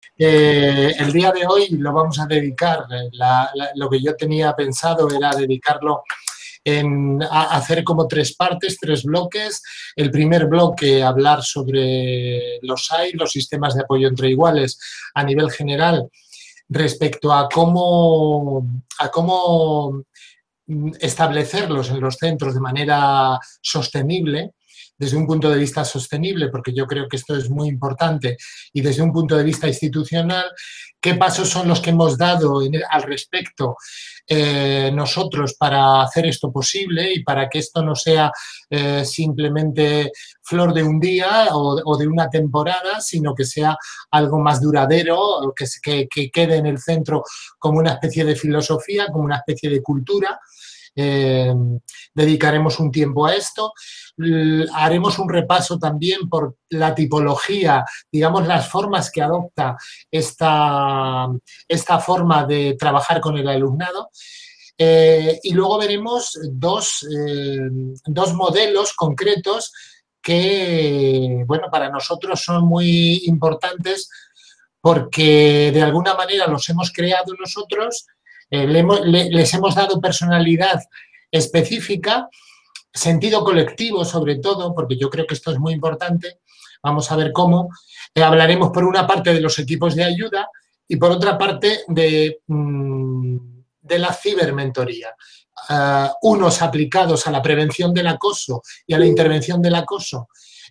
El día de hoy lo vamos a dedicar, lo que yo tenía pensado era dedicarlo a hacer como tres partes, tres bloques. El primer bloque, hablar sobre los SAI, los sistemas de apoyo entre iguales a nivel general, respecto a cómo establecerlos en los centros de manera sostenible, desde un punto de vista sostenible, porque yo creo que esto es muy importante, y desde un punto de vista institucional, qué pasos son los que hemos dado al respecto nosotros para hacer esto posible y para que esto no sea simplemente flor de un día o de una temporada, sino que sea algo más duradero, que quede en el centro como una especie de filosofía, como una especie de cultura. Eh, Dedicaremos un tiempo a esto. Haremos un repaso también por la tipología, digamos, las formas que adopta esta forma de trabajar con el alumnado. Y luego veremos dos modelos concretos que, bueno, para nosotros son muy importantes porque de alguna manera los hemos creado nosotros, les hemos dado personalidad específica, sentido colectivo sobre todo, porque yo creo que esto es muy importante. Vamos a ver cómo. Hablaremos por una parte de los equipos de ayuda y por otra parte de la cibermentoría. Unos aplicados a la prevención del acoso y a la intervención del acoso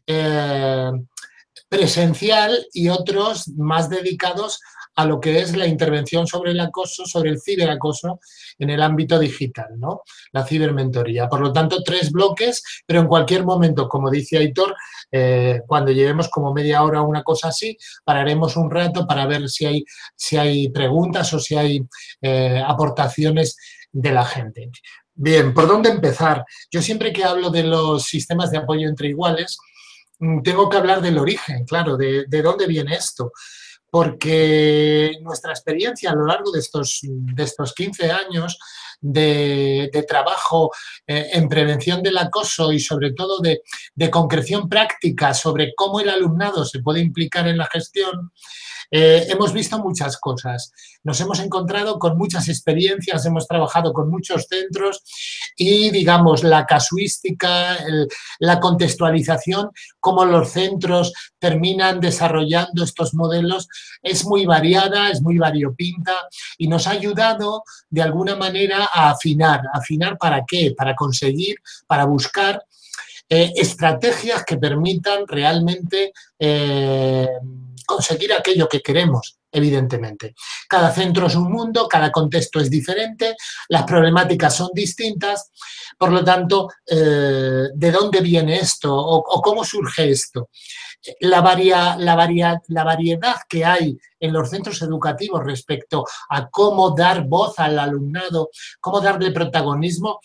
presencial y otros más dedicados a lo que es la intervención sobre el acoso, sobre el ciberacoso en el ámbito digital, ¿no? La cibermentoría. Por lo tanto, tres bloques, pero en cualquier momento, como dice Aitor, cuando llevemos como media hora o una cosa así, pararemos un rato para ver si hay preguntas o si hay aportaciones de la gente. Bien, ¿por dónde empezar? Yo siempre que hablo de los sistemas de apoyo entre iguales, tengo que hablar del origen, claro, de dónde viene esto. Porque nuestra experiencia a lo largo de estos 15 años de trabajo en prevención del acoso y sobre todo de concreción práctica sobre cómo el alumnado se puede implicar en la gestión, hemos visto muchas cosas. Nos hemos encontrado con muchas experiencias, hemos trabajado con muchos centros y, digamos, la casuística, la contextualización, cómo los centros terminan desarrollando estos modelos, es muy variada, es muy variopinta y nos ha ayudado de alguna manera a afinar. ¿Afinar para qué? Para conseguir, para buscar estrategias que permitan realmente conseguir aquello que queremos, evidentemente. Cada centro es un mundo, cada contexto es diferente, las problemáticas son distintas, por lo tanto, ¿de dónde viene esto o cómo surge esto? La variedad que hay en los centros educativos respecto a cómo dar voz al alumnado, cómo darle protagonismo,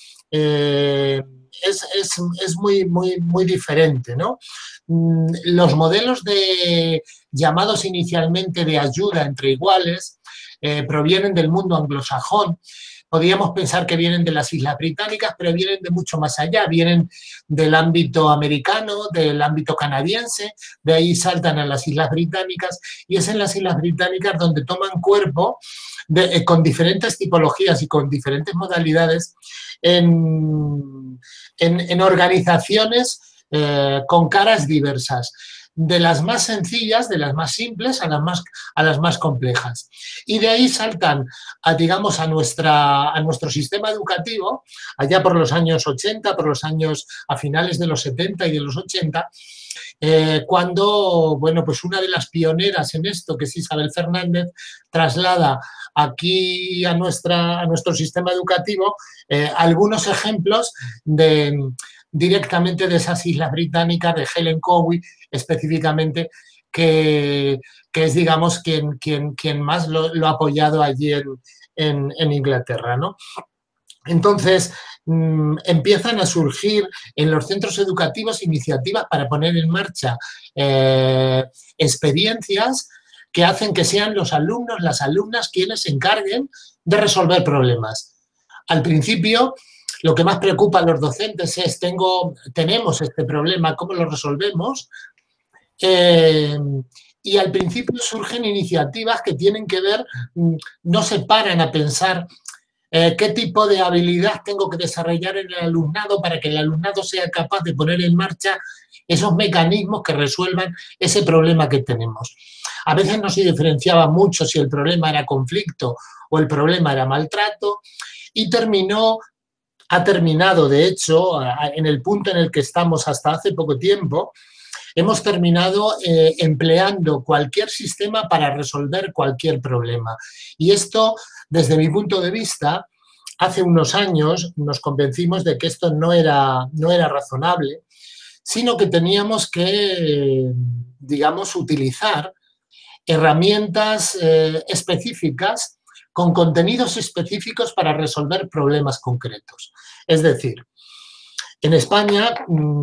es muy diferente, ¿no? Los modelos llamados inicialmente de ayuda entre iguales provienen del mundo anglosajón. Podríamos pensar que vienen de las Islas Británicas, pero vienen de mucho más allá, vienen del ámbito americano, del ámbito canadiense, de ahí saltan a las Islas Británicas y es en las Islas Británicas donde toman cuerpo con diferentes tipologías y con diferentes modalidades en organizaciones con caras diversas, de las más sencillas, de las más simples a las más complejas. Y de ahí saltan, digamos, a nuestro sistema educativo, allá por los años 80, a finales de los 70 y de los 80, cuando, bueno, pues una de las pioneras en esto, que es Isabel Fernández, traslada aquí a nuestro sistema educativo algunos ejemplos directamente de esas Islas Británicas, de Helen Cowie específicamente, que es, digamos, quien más lo ha apoyado allí en Inglaterra, ¿no? Entonces, empiezan a surgir en los centros educativos iniciativas para poner en marcha experiencias que hacen que sean los alumnos, las alumnas, quienes se encarguen de resolver problemas. Al principio, lo que más preocupa a los docentes es, tenemos este problema, ¿cómo lo resolvemos? y al principio surgen iniciativas que tienen que ver, no se paran a pensar qué tipo de habilidad tengo que desarrollar en el alumnado para que el alumnado sea capaz de poner en marcha esos mecanismos que resuelvan ese problema que tenemos. A veces no se diferenciaba mucho si el problema era conflicto o el problema era maltrato, y ha terminado, de hecho, en el punto en el que estamos hasta hace poco tiempo, hemos terminado empleando cualquier sistema para resolver cualquier problema. Y esto, desde mi punto de vista, hace unos años nos convencimos de que esto no era razonable, sino que teníamos que, digamos, utilizar herramientas específicas con contenidos específicos para resolver problemas concretos. Es decir, en España,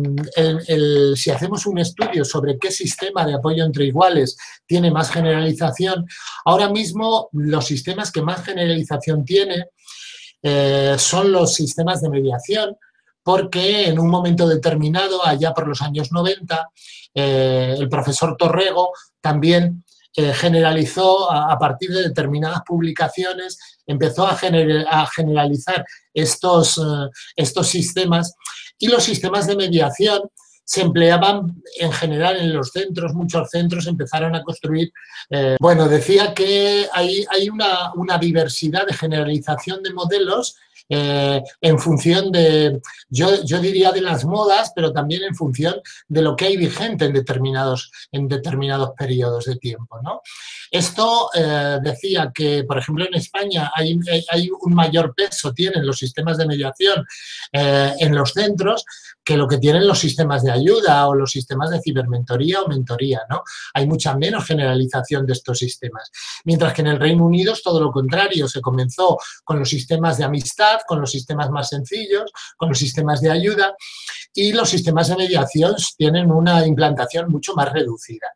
si hacemos un estudio sobre qué sistema de apoyo entre iguales tiene más generalización, ahora mismo los sistemas que más generalización tienen son los sistemas de mediación, porque en un momento determinado, allá por los años 90, el profesor Torrego también generalizó a partir de determinadas publicaciones, empezó a generalizar estos sistemas, y los sistemas de mediación se empleaban en general en los centros. Muchos centros empezaron a construir. Bueno, decía que hay una diversidad de generalización de modelos en función de, yo diría de las modas, pero también en función de lo que hay vigente en determinados periodos de tiempo, ¿no? Esto decía que, por ejemplo, en España hay un mayor peso, tienen los sistemas de mediación en los centros, que lo que tienen los sistemas de ayuda o los sistemas de cibermentoría o mentoría, ¿no? Hay mucha menos generalización de estos sistemas. Mientras que en el Reino Unido es todo lo contrario, se comenzó con los sistemas de amistad, con los sistemas más sencillos, con los sistemas de ayuda, y los sistemas de mediación tienen una implantación mucho más reducida.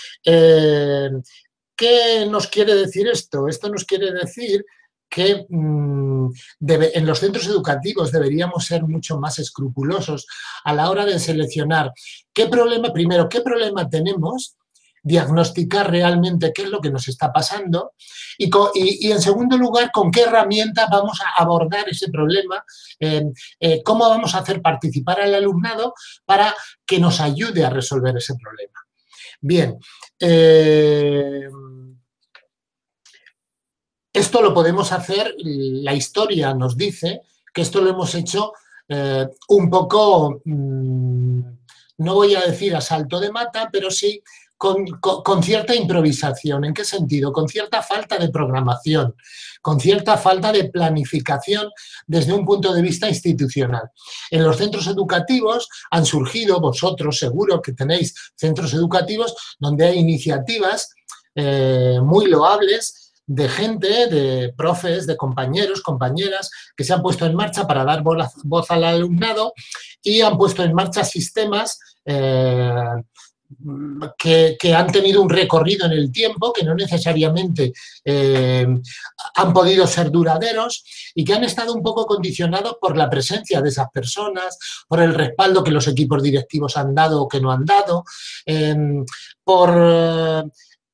¿Qué nos quiere decir esto? Esto nos quiere decir que en los centros educativos deberíamos ser mucho más escrupulosos a la hora de seleccionar qué problema tenemos, diagnosticar realmente qué es lo que nos está pasando y en segundo lugar, con qué herramienta vamos a abordar ese problema, cómo vamos a hacer participar al alumnado para que nos ayude a resolver ese problema. Bien, esto lo podemos hacer, la historia nos dice que esto lo hemos hecho un poco, no voy a decir a salto de mata, pero sí con cierta improvisación. ¿En qué sentido? Con cierta falta de programación, con cierta falta de planificación desde un punto de vista institucional. En los centros educativos han surgido, vosotros seguro que tenéis centros educativos donde hay iniciativas muy loables de gente, de profes, de compañeros, compañeras, que se han puesto en marcha para dar voz al alumnado y han puesto en marcha sistemas que han tenido un recorrido en el tiempo, que no necesariamente han podido ser duraderos y que han estado un poco condicionados por la presencia de esas personas, por el respaldo que los equipos directivos han dado o que no han dado, por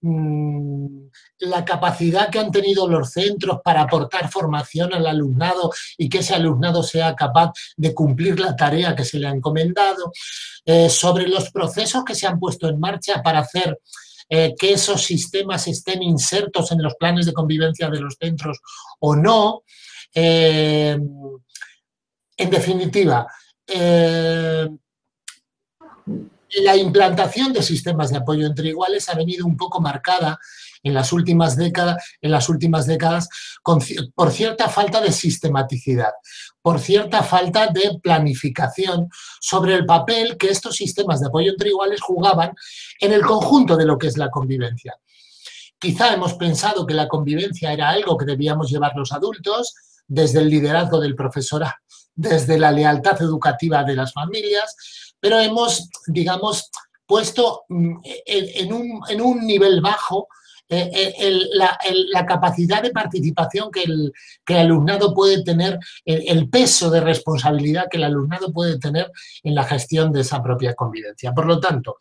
la capacidad que han tenido los centros para aportar formación al alumnado y que ese alumnado sea capaz de cumplir la tarea que se le ha encomendado, sobre los procesos que se han puesto en marcha para hacer que esos sistemas estén insertos en los planes de convivencia de los centros o no. En definitiva, la implantación de sistemas de apoyo entre iguales ha venido un poco marcada en las últimas décadas por cierta falta de sistematicidad, por cierta falta de planificación sobre el papel que estos sistemas de apoyo entre iguales jugaban en el conjunto de lo que es la convivencia. Quizá hemos pensado que la convivencia era algo que debíamos llevar los adultos, desde el liderazgo del profesorado, desde la lealtad educativa de las familias, pero hemos, digamos, puesto en un nivel bajo la capacidad de participación que el alumnado puede tener, el peso de responsabilidad que el alumnado puede tener en la gestión de esa propia convivencia. Por lo tanto,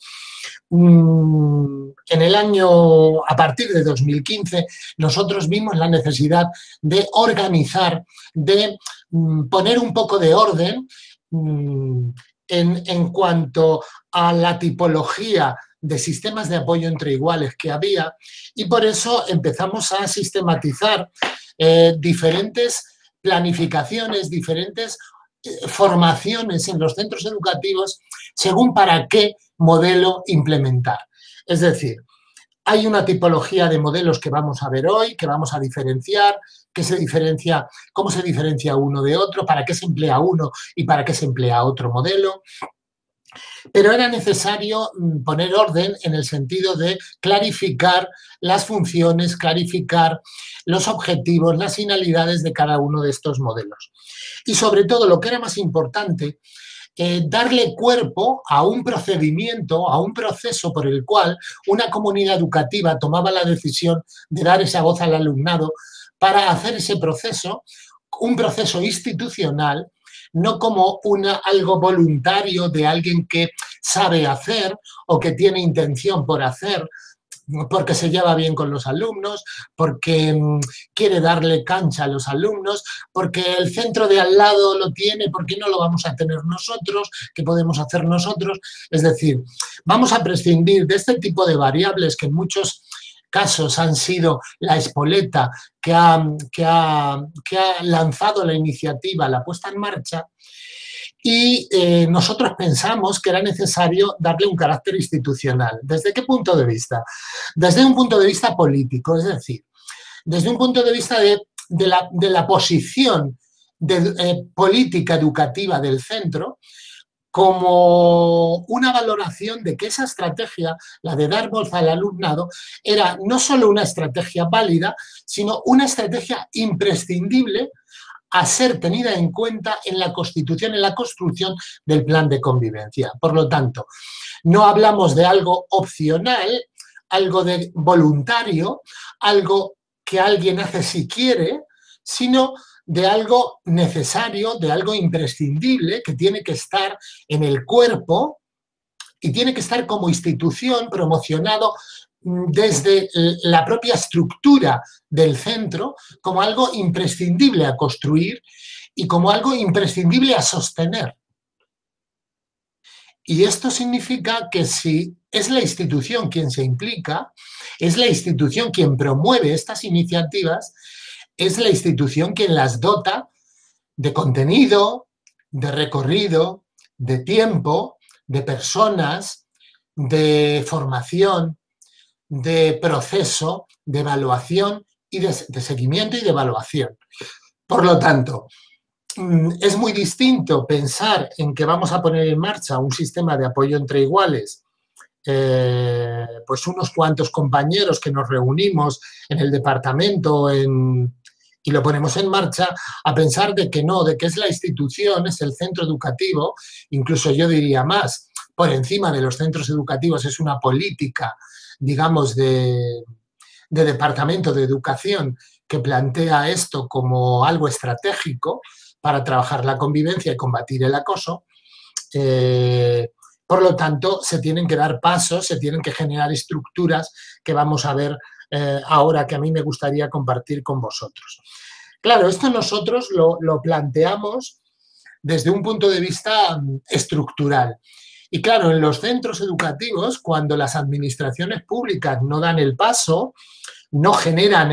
en el año, a partir de 2015, nosotros vimos la necesidad de organizar, de poner un poco de orden en cuanto a la tipología de sistemas de apoyo entre iguales que había, y por eso empezamos a sistematizar diferentes planificaciones, diferentes formaciones en los centros educativos según para qué modelo implementar. Es decir, hay una tipología de modelos que vamos a ver hoy, que vamos a diferenciar, cómo se diferencia uno de otro, para qué se emplea uno y para qué se emplea otro modelo. Pero era necesario poner orden en el sentido de clarificar las funciones, clarificar los objetivos, las finalidades de cada uno de estos modelos. Y sobre todo, lo que era más importante, darle cuerpo a un procedimiento, a un proceso por el cual una comunidad educativa tomaba la decisión de dar esa voz al alumnado para hacer ese proceso, un proceso institucional, no como algo voluntario de alguien que sabe hacer o que tiene intención por hacer, porque se lleva bien con los alumnos, porque quiere darle cancha a los alumnos, porque el centro de al lado lo tiene, ¿por qué no lo vamos a tener nosotros? ¿Qué podemos hacer nosotros? Es decir, vamos a prescindir de este tipo de variables que en muchos casos han sido la espoleta que ha lanzado la iniciativa, la puesta en marcha, y nosotros pensamos que era necesario darle un carácter institucional. ¿Desde qué punto de vista? Desde un punto de vista político, es decir, desde un punto de vista de la posición política educativa del centro, como una valoración de que esa estrategia, la de dar voz al alumnado, era no solo una estrategia válida, sino una estrategia imprescindible a ser tenida en cuenta en la constitución, en la construcción del plan de convivencia. Por lo tanto, no hablamos de algo opcional, algo de voluntario, algo que alguien hace si quiere, sino de algo necesario, de algo imprescindible que tiene que estar en el cuerpo y tiene que estar como institución promocionado desde la propia estructura del centro como algo imprescindible a construir y como algo imprescindible a sostener. Y esto significa que si es la institución quien se implica, es la institución quien promueve estas iniciativas, es la institución quien las dota de contenido, de recorrido, de tiempo, de personas, de formación, de proceso, de evaluación y de seguimiento y de evaluación. Por lo tanto, es muy distinto pensar en que vamos a poner en marcha un sistema de apoyo entre iguales, pues unos cuantos compañeros que nos reunimos en el departamento y lo ponemos en marcha, a pensar de que no, de que es la institución, es el centro educativo, incluso yo diría más, por encima de los centros educativos es una política, digamos, de departamento de educación que plantea esto como algo estratégico para trabajar la convivencia y combatir el acoso. Por lo tanto, se tienen que dar pasos, se tienen que generar estructuras que vamos a ver ahora, que a mí me gustaría compartir con vosotros. Claro, esto nosotros lo planteamos desde un punto de vista estructural. Y claro, en los centros educativos, cuando las administraciones públicas no dan el paso, no generan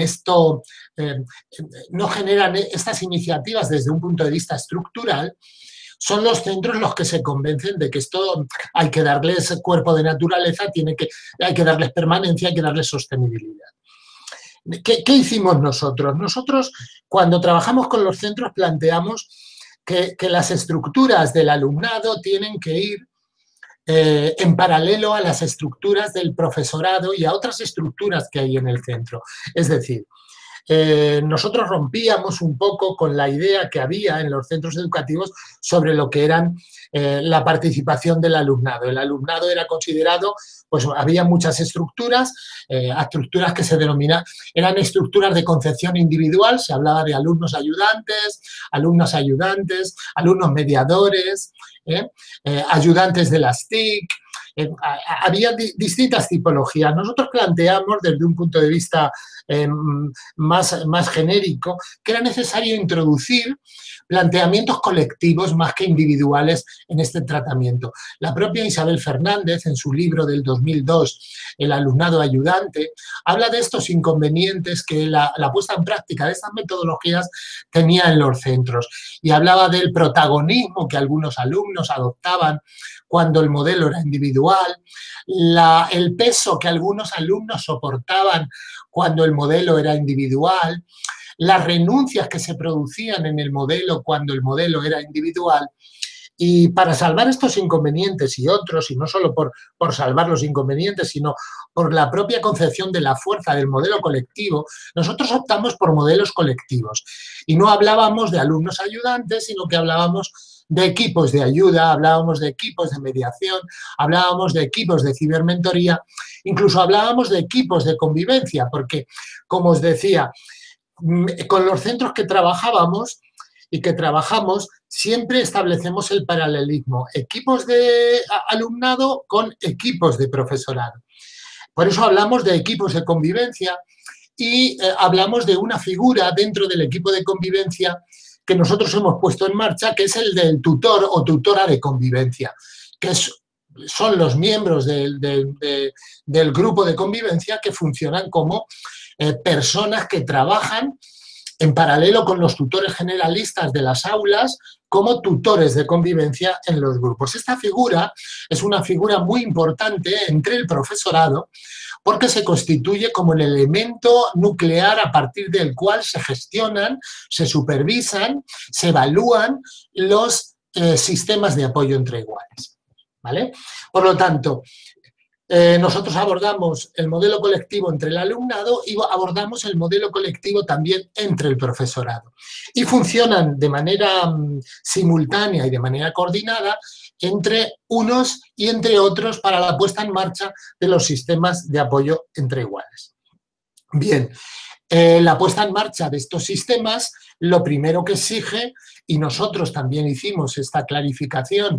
no generan estas iniciativas desde un punto de vista estructural, son los centros los que se convencen de que esto hay que darles cuerpo de naturaleza, hay que darles permanencia, hay que darles sostenibilidad. ¿Qué hicimos nosotros? Nosotros, cuando trabajamos con los centros, planteamos que las estructuras del alumnado tienen que ir en paralelo a las estructuras del profesorado y a otras estructuras que hay en el centro. Es decir, nosotros rompíamos un poco con la idea que había en los centros educativos sobre lo que eran la participación del alumnado. El alumnado era considerado, pues había muchas estructuras que se denominan, eran estructuras de concepción individual, se hablaba de alumnos ayudantes, alumnos mediadores, ayudantes de las TIC. Había distintas tipologías. Nosotros planteamos desde un punto de vista más genérico que era necesario introducir planteamientos colectivos más que individuales en este tratamiento. La propia Isabel Fernández, en su libro del 2002, El alumnado ayudante, habla de estos inconvenientes que la puesta en práctica de estas metodologías tenía en los centros y hablaba del protagonismo que algunos alumnos adoptaban cuando el modelo era individual, el peso que algunos alumnos soportaban cuando el modelo era individual, las renuncias que se producían en el modelo cuando el modelo era individual. Y para salvar estos inconvenientes y otros, y no solo por salvar los inconvenientes, sino por la propia concepción de la fuerza del modelo colectivo, nosotros optamos por modelos colectivos. Y no hablábamos de alumnos ayudantes, sino que hablábamos de equipos de ayuda, hablábamos de equipos de mediación, hablábamos de equipos de cibermentoría, incluso hablábamos de equipos de convivencia, porque, como os decía, con los centros que trabajábamos y que trabajamos, siempre establecemos el paralelismo, equipos de alumnado con equipos de profesorado. Por eso hablamos de equipos de convivencia y hablamos de una figura dentro del equipo de convivencia que nosotros hemos puesto en marcha, que es el del tutor o tutora de convivencia, que son los miembros del grupo de convivencia que funcionan como personas que trabajan en paralelo con los tutores generalistas de las aulas como tutores de convivencia en los grupos. Esta figura es una figura muy importante entre el profesorado porque se constituye como el elemento nuclear a partir del cual se gestionan, se supervisan, se evalúan los sistemas de apoyo entre iguales, ¿vale? Por lo tanto, nosotros abordamos el modelo colectivo entre el alumnado y abordamos el modelo colectivo también entre el profesorado. Y funcionan de manera simultánea y de manera coordinada entre unos y entre otros para la puesta en marcha de los sistemas de apoyo entre iguales. Bien, la puesta en marcha de estos sistemas, lo primero que exige, y nosotros también hicimos esta clarificación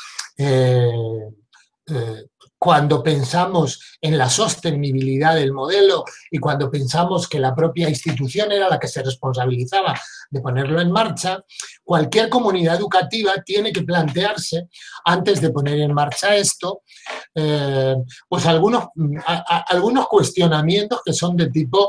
cuando pensamos en la sostenibilidad del modelo y cuando pensamos que la propia institución era la que se responsabilizaba de ponerlo en marcha, cualquier comunidad educativa tiene que plantearse, antes de poner en marcha esto, pues algunos cuestionamientos que son de tipo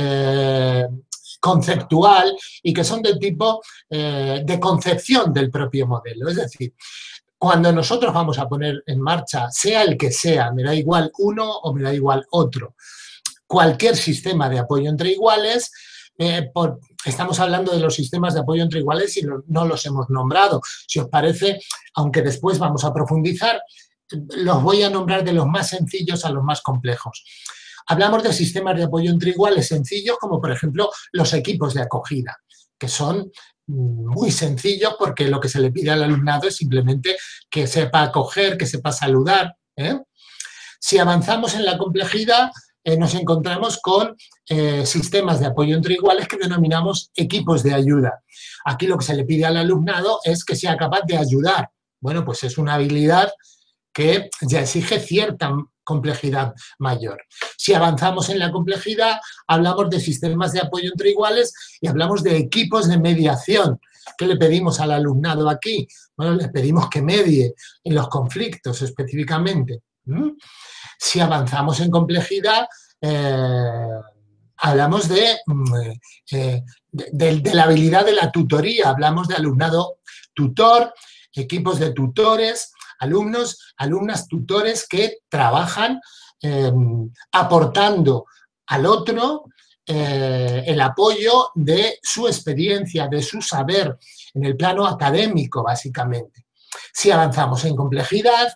conceptual y que son de tipo de concepción del propio modelo. Es decir, cuando nosotros vamos a poner en marcha, sea el que sea, me da igual uno o me da igual otro, cualquier sistema de apoyo entre iguales, estamos hablando de los sistemas de apoyo entre iguales y no los hemos nombrado. Si os parece, aunque después vamos a profundizar, los voy a nombrar de los más sencillos a los más complejos. Hablamos de sistemas de apoyo entre iguales sencillos, como por ejemplo los equipos de acogida, que son muy sencillos porque lo que se le pide al alumnado es simplemente que sepa acoger, que sepa saludar. Si avanzamos en la complejidad, nos encontramos con sistemas de apoyo entre iguales que denominamos equipos de ayuda. Aquí lo que se le pide al alumnado es que sea capaz de ayudar. Bueno, pues es una habilidad que ya exige cierta complejidad mayor. Si avanzamos en la complejidad, hablamos de sistemas de apoyo entre iguales y hablamos de equipos de mediación. ¿Qué le pedimos al alumnado aquí? Bueno, le pedimos que medie en los conflictos específicamente. Si avanzamos en complejidad, hablamos de la habilidad de la tutoría, hablamos de alumnado tutor, equipos de tutores, alumnos, alumnas, tutores que trabajan aportando al otro el apoyo de su experiencia, de su saber en el plano académico, básicamente. Si avanzamos en complejidad,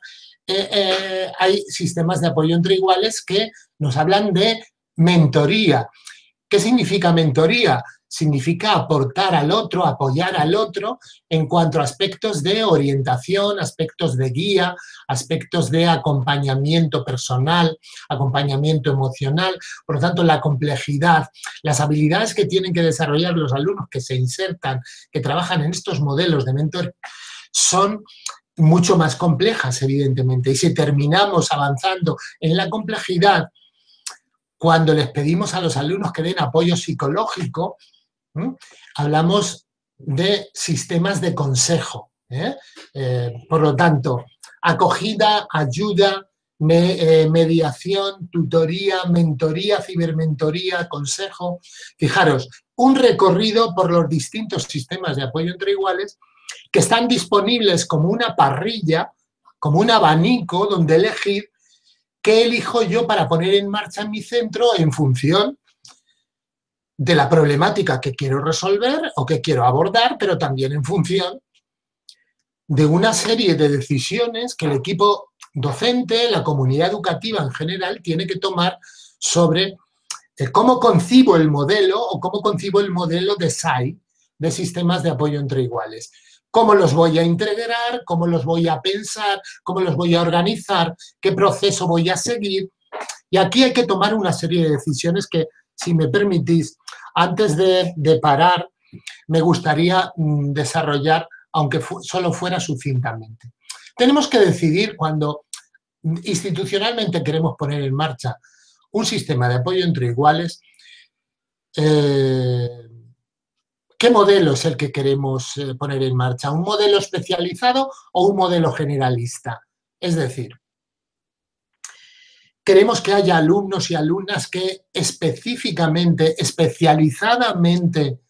hay sistemas de apoyo entre iguales que nos hablan de mentoría, ¿Qué significa mentoría? Significa aportar al otro, apoyar al otro en cuanto a aspectos de orientación, aspectos de guía, aspectos de acompañamiento personal, acompañamiento emocional. Por lo tanto, la complejidad, las habilidades que tienen que desarrollar los alumnos que se insertan, que trabajan en estos modelos de mentor, son mucho más complejas, evidentemente. Y si terminamos avanzando en la complejidad, cuando les pedimos a los alumnos que den apoyo psicológico, hablamos de sistemas de consejo. Por lo tanto, acogida, ayuda, mediación, tutoría, mentoría, cibermentoría, consejo. Fijaros, un recorrido por los distintos sistemas de apoyo entre iguales que están disponibles como una parrilla, como un abanico donde elegir qué elijo yo para poner en marcha en mi centro en función de la problemática que quiero resolver o que quiero abordar, pero también en función de una serie de decisiones que el equipo docente, la comunidad educativa en general, tiene que tomar sobre cómo concibo el modelo o cómo concibo el modelo de SAI, de sistemas de apoyo entre iguales. Cómo los voy a integrar, cómo los voy a pensar, cómo los voy a organizar, qué proceso voy a seguir. Y aquí hay que tomar una serie de decisiones que, si me permitís, antes de parar, me gustaría desarrollar, aunque solo fuera sucintamente. Tenemos que decidir cuando institucionalmente queremos poner en marcha un sistema de apoyo entre iguales, ¿qué modelo es el que queremos poner en marcha? ¿Un modelo especializado o un modelo generalista? Es decir, queremos que haya alumnos y alumnas que específicamente, especializadamente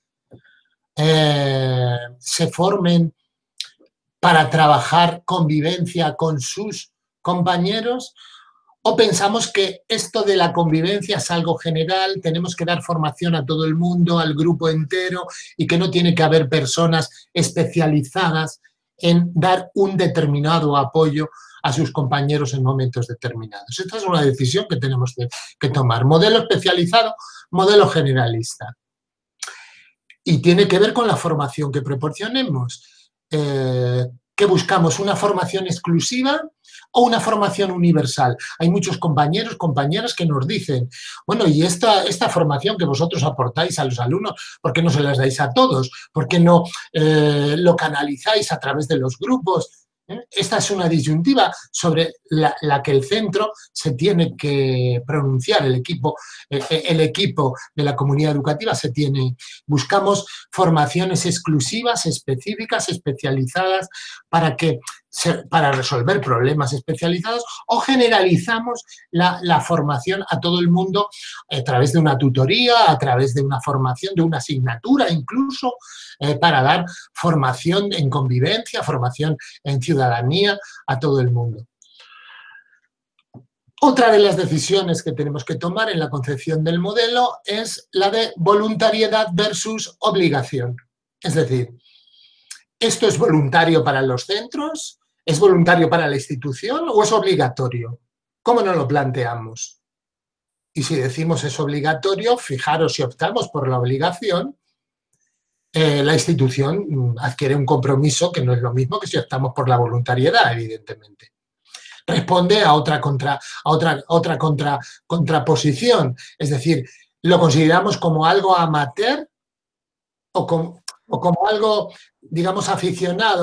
se formen para trabajar convivencia con sus compañeros, o pensamos que esto de la convivencia es algo general, tenemos que dar formación a todo el mundo, al grupo entero, y que no tiene que haber personas especializadas en dar un determinado apoyo a sus compañeros en momentos determinados. Esta es una decisión que tenemos que tomar. Modelo especializado, modelo generalista. Y tiene que ver con la formación que proporcionemos. ¿Qué buscamos? ¿Una formación exclusiva o una formación universal? Hay muchos compañeros, compañeras que nos dicen, bueno, y esta formación que vosotros aportáis a los alumnos, ¿por qué no se las dais a todos? ¿Por qué no lo canalizáis a través de los grupos? Esta es una disyuntiva sobre la que el centro se tiene que pronunciar, el equipo de la comunidad educativa buscamos formaciones exclusivas, específicas, especializadas para resolver problemas especializados, o generalizamos la formación a todo el mundo a través de una tutoría, a través de una formación, de una asignatura incluso, para dar formación en convivencia, formación en ciudadanía a todo el mundo. Otra de las decisiones que tenemos que tomar en la concepción del modelo es la de voluntariedad versus obligación. Es decir, ¿esto es voluntario para los centros? ¿Es voluntario para la institución o es obligatorio? ¿Cómo nos lo planteamos? Y si decimos es obligatorio, fijaros, si optamos por la obligación, la institución adquiere un compromiso que no es lo mismo que si optamos por la voluntariedad, evidentemente. Responde a otra contraposición, es decir, ¿lo consideramos como algo amateur o como algo, digamos, aficionado,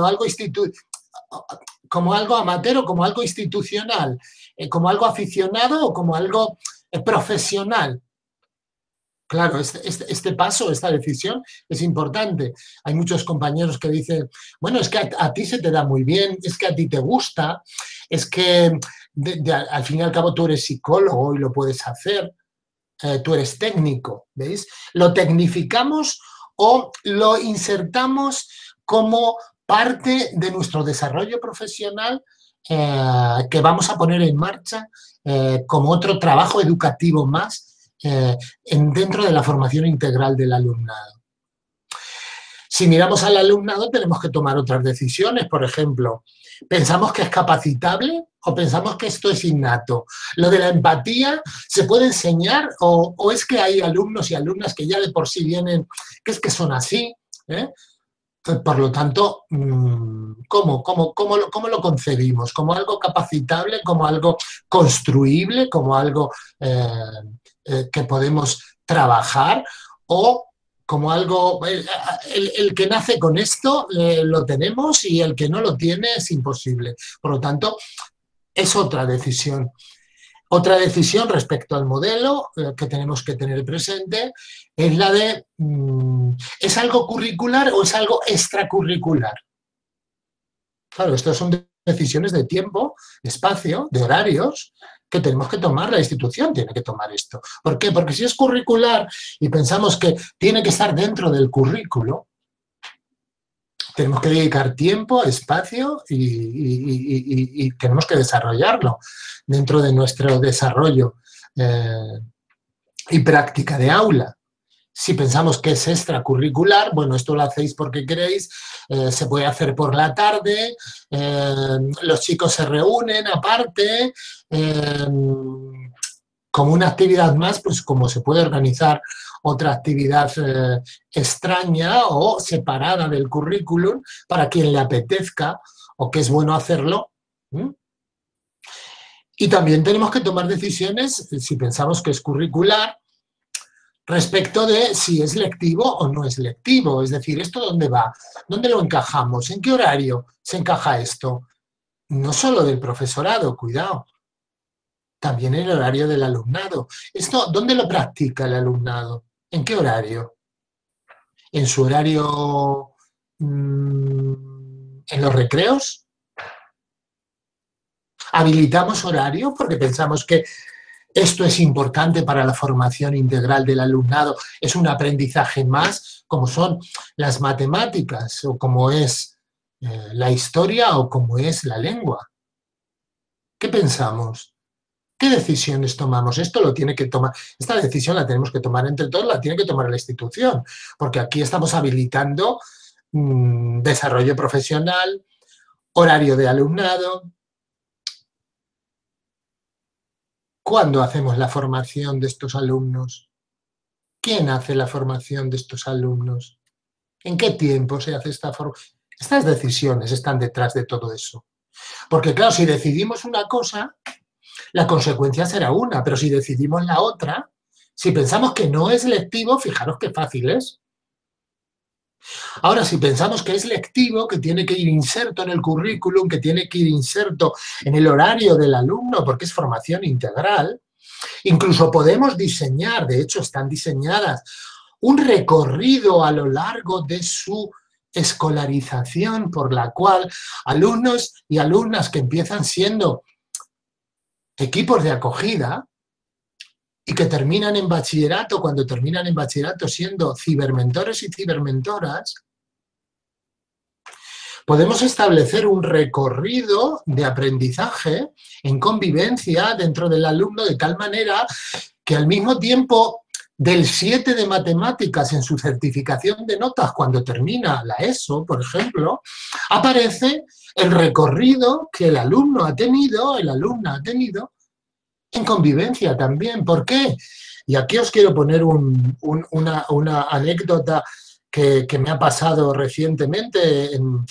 como algo amateur o como algo institucional, como algo aficionado o como algo profesional? Claro, este paso, esta decisión es importante. Hay muchos compañeros que dicen, bueno, es que a ti se te da muy bien, es que a ti te gusta, es que al fin y al cabo tú eres psicólogo y lo puedes hacer, tú eres técnico, ¿veis? Lo tecnificamos o lo insertamos como parte de nuestro desarrollo profesional que vamos a poner en marcha como otro trabajo educativo más dentro de la formación integral del alumnado. Si miramos al alumnado tenemos que tomar otras decisiones, por ejemplo, ¿pensamos que es capacitable o pensamos que esto es innato? ¿Lo de la empatía se puede enseñar o es que hay alumnos y alumnas que ya de por sí vienen, que es que son así? ¿Eh? Por lo tanto, ¿cómo lo concebimos? ¿Como algo capacitable, como algo construible, como algo que podemos trabajar o como algo, el que nace con esto lo tenemos y el que no lo tiene es imposible? Por lo tanto, es otra decisión. Otra decisión respecto al modelo que tenemos que tener presente es la de, ¿es algo curricular o es algo extracurricular? Claro, estas son decisiones de tiempo, de espacio, de horarios, que tenemos que tomar, la institución tiene que tomar esto. ¿Por qué? Porque si es curricular y pensamos que tiene que estar dentro del currículo, tenemos que dedicar tiempo, espacio y tenemos que desarrollarlo dentro de nuestro desarrollo y práctica de aula. Si pensamos que es extracurricular, bueno, esto lo hacéis porque queréis, se puede hacer por la tarde, los chicos se reúnen aparte, como una actividad más, pues como se puede organizar otra actividad extraña o separada del currículum para quien le apetezca o que es bueno hacerlo. Y también tenemos que tomar decisiones, si pensamos que es curricular, respecto de si es lectivo o no es lectivo. Es decir, ¿esto dónde va? ¿Dónde lo encajamos? ¿En qué horario se encaja esto? No solo del profesorado, cuidado, también el horario del alumnado. ¿Esto dónde lo practica el alumnado? ¿En qué horario? ¿En su horario en los recreos? ¿Habilitamos horario porque pensamos que esto es importante para la formación integral del alumnado? Es un aprendizaje más, como son las matemáticas, o como es la historia, o como es la lengua. ¿Qué pensamos? ¿Qué decisiones tomamos? Esto lo tiene que tomar, esta decisión la tenemos que tomar entre todos, la tiene que tomar la institución, porque aquí estamos habilitando desarrollo profesional, horario de alumnado. ¿Cuándo hacemos la formación de estos alumnos? ¿Quién hace la formación de estos alumnos? ¿En qué tiempo se hace esta formación? Estas decisiones están detrás de todo eso. Porque claro, si decidimos una cosa, la consecuencia será una, pero si decidimos la otra, si pensamos que no es lectivo, fijaros qué fácil es. Ahora, si pensamos que es lectivo, que tiene que ir inserto en el currículum, que tiene que ir inserto en el horario del alumno, porque es formación integral, incluso podemos diseñar, de hecho están diseñadas, un recorrido a lo largo de su escolarización por la cual alumnos y alumnas que empiezan siendo equipos de acogida y que terminan en bachillerato, cuando terminan en bachillerato siendo cibermentores y cibermentoras, podemos establecer un recorrido de aprendizaje en convivencia dentro del alumno de tal manera que al mismo tiempo del 7 de matemáticas en su certificación de notas cuando termina la ESO, por ejemplo, aparece el recorrido que el alumno ha tenido, el alumna ha tenido, en convivencia también. ¿Por qué? Y aquí os quiero poner una anécdota que me ha pasado recientemente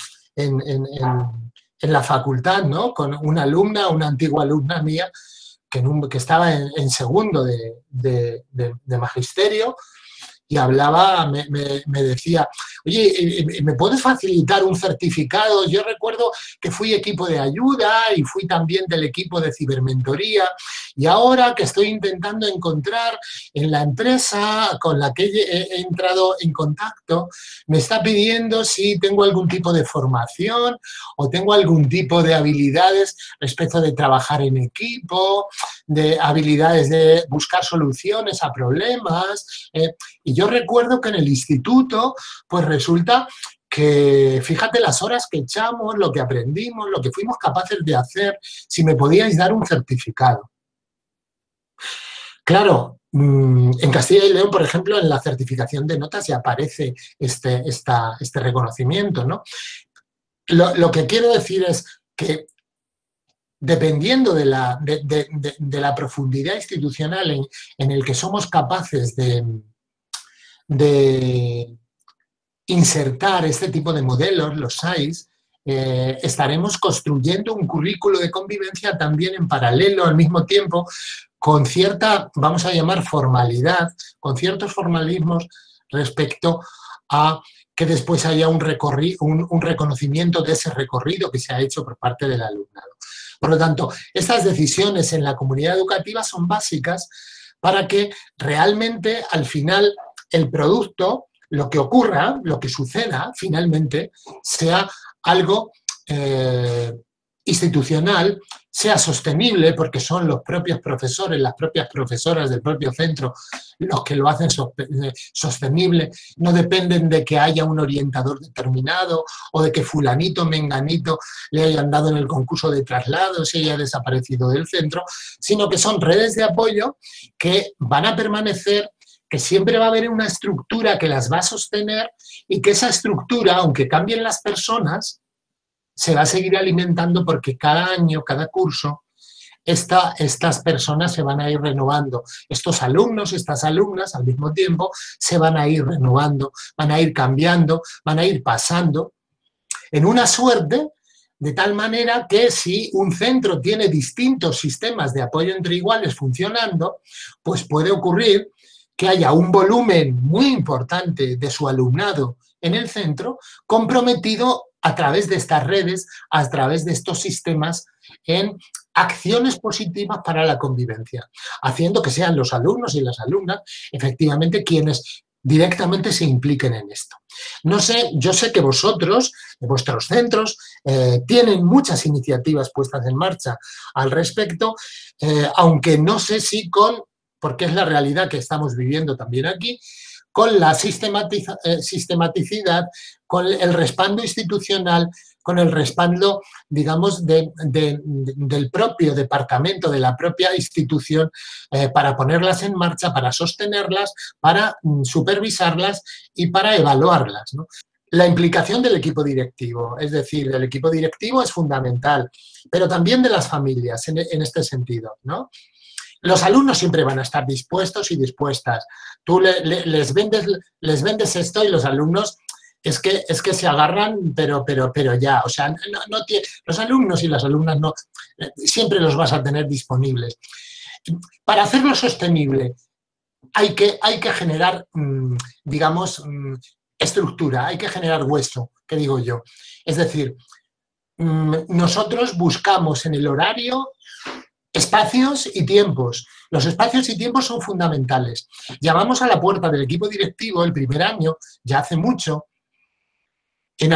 en la facultad, ¿no? Con una alumna, una antigua alumna mía, que estaba en segundo de magisterio, y hablaba, me decía, oye, ¿me puedes facilitar un certificado? Yo recuerdo que fui equipo de ayuda y fui también del equipo de cibermentoría, y ahora que estoy intentando encontrar en la empresa con la que he entrado en contacto, me está pidiendo si tengo algún tipo de formación o tengo algún tipo de habilidades respecto de trabajar en equipo, de habilidades de buscar soluciones a problemas, y yo recuerdo que en el instituto, pues resulta que fíjate las horas que echamos, lo que aprendimos, lo que fuimos capaces de hacer, si me podíais dar un certificado. Claro, en Castilla y León, por ejemplo, en la certificación de notas ya aparece este reconocimiento, ¿no? Lo que quiero decir es que dependiendo de la profundidad institucional en el que somos capaces de insertar este tipo de modelos, los SAIs, estaremos construyendo un currículo de convivencia también en paralelo, al mismo tiempo, con cierta, vamos a llamar, formalidad, con ciertos formalismos respecto a que después haya un reconocimiento de ese recorrido que se ha hecho por parte del alumnado. Por lo tanto, estas decisiones en la comunidad educativa son básicas para que realmente al final el producto, lo que ocurra, lo que suceda finalmente, sea algo institucional, sea sostenible, porque son los propios profesores, las propias profesoras del propio centro los que lo hacen sostenible, no dependen de que haya un orientador determinado o de que fulanito, menganito le hayan dado en el concurso de traslados y haya desaparecido del centro, sino que son redes de apoyo que van a permanecer, que siempre va a haber una estructura que las va a sostener y que esa estructura, aunque cambien las personas, se va a seguir alimentando porque cada año, cada curso, estas personas se van a ir renovando. Estos alumnos, estas alumnas, al mismo tiempo, se van a ir renovando, van a ir cambiando, van a ir pasando en una suerte de tal manera que si un centro tiene distintos sistemas de apoyo entre iguales funcionando, pues puede ocurrir que haya un volumen muy importante de su alumnado en el centro comprometido a través de estas redes, a través de estos sistemas en acciones positivas para la convivencia, haciendo que sean los alumnos y las alumnas efectivamente quienes directamente se impliquen en esto. No sé, yo sé que vosotros, vuestros centros, tienen muchas iniciativas puestas en marcha al respecto, aunque no sé si porque es la realidad que estamos viviendo también aquí, con la sistematicidad, con el respaldo institucional, con el respaldo, digamos, del propio departamento, de la propia institución, para ponerlas en marcha, para sostenerlas, para supervisarlas y para evaluarlas, ¿no? La implicación del equipo directivo, es decir, del equipo directivo es fundamental, pero también de las familias en este sentido, ¿no? Los alumnos siempre van a estar dispuestos y dispuestas. Tú les vendes esto y los alumnos es que se agarran, pero ya. O sea, los alumnos y las alumnas no, siempre los vas a tener disponibles. Para hacerlo sostenible hay que generar, digamos, estructura, hay que generar hueso, que digo yo. Es decir, nosotros buscamos en el horario espacios y tiempos. Los espacios y tiempos son fundamentales. Llamamos a la puerta del equipo directivo el primer año, ya hace mucho, y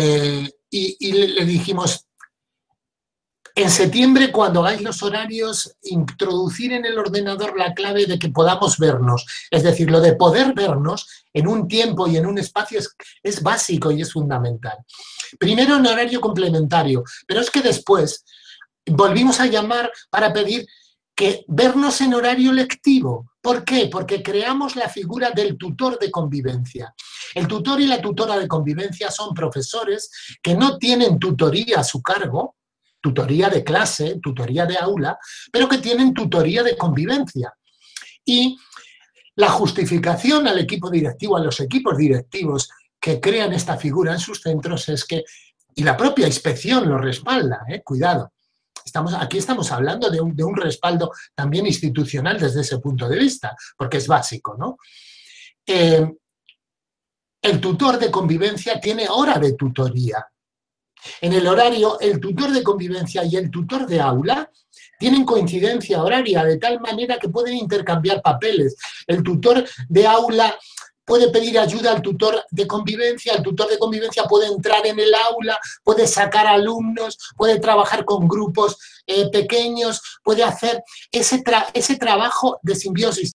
le dijimos, en septiembre, cuando hagáis los horarios, introducir en el ordenador la clave de que podamos vernos. Es decir, lo de poder vernos en un tiempo y en un espacio es básico y es fundamental. Primero en horario complementario, pero es que después volvimos a llamar para pedir que vernos en horario lectivo. ¿Por qué? Porque creamos la figura del tutor de convivencia. El tutor y la tutora de convivencia son profesores que no tienen tutoría a su cargo, tutoría de clase, tutoría de aula, pero que tienen tutoría de convivencia. Y la justificación al equipo directivo, a los equipos directivos que crean esta figura en sus centros es que, y la propia inspección lo respalda, cuidado, aquí estamos hablando de un respaldo también institucional desde ese punto de vista, porque es básico, ¿no? El tutor de convivencia tiene hora de tutoría. En el horario, el tutor de convivencia y el tutor de aula tienen coincidencia horaria de tal manera que pueden intercambiar papeles. El tutor de aula puede pedir ayuda al tutor de convivencia, el tutor de convivencia puede entrar en el aula, puede sacar alumnos, puede trabajar con grupos pequeños, puede hacer ese trabajo de simbiosis.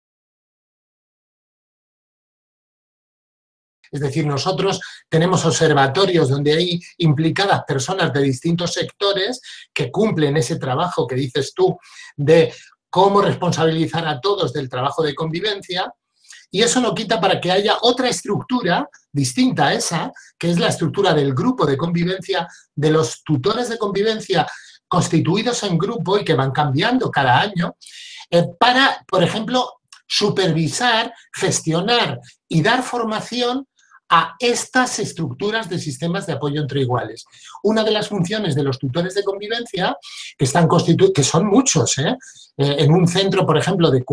Es decir, nosotros tenemos observatorios donde hay implicadas personas de distintos sectores que cumplen ese trabajo que dices tú de cómo responsabilizar a todos del trabajo de convivencia, y eso no quita para que haya otra estructura distinta a esa, que es la estructura del grupo de convivencia, de los tutores de convivencia constituidos en grupo y que van cambiando cada año, para, por ejemplo, supervisar, gestionar y dar formación a estas estructuras de sistemas de apoyo entre iguales. Una de las funciones de los tutores de convivencia, que están constituidos, que son muchos, en un centro, por ejemplo, de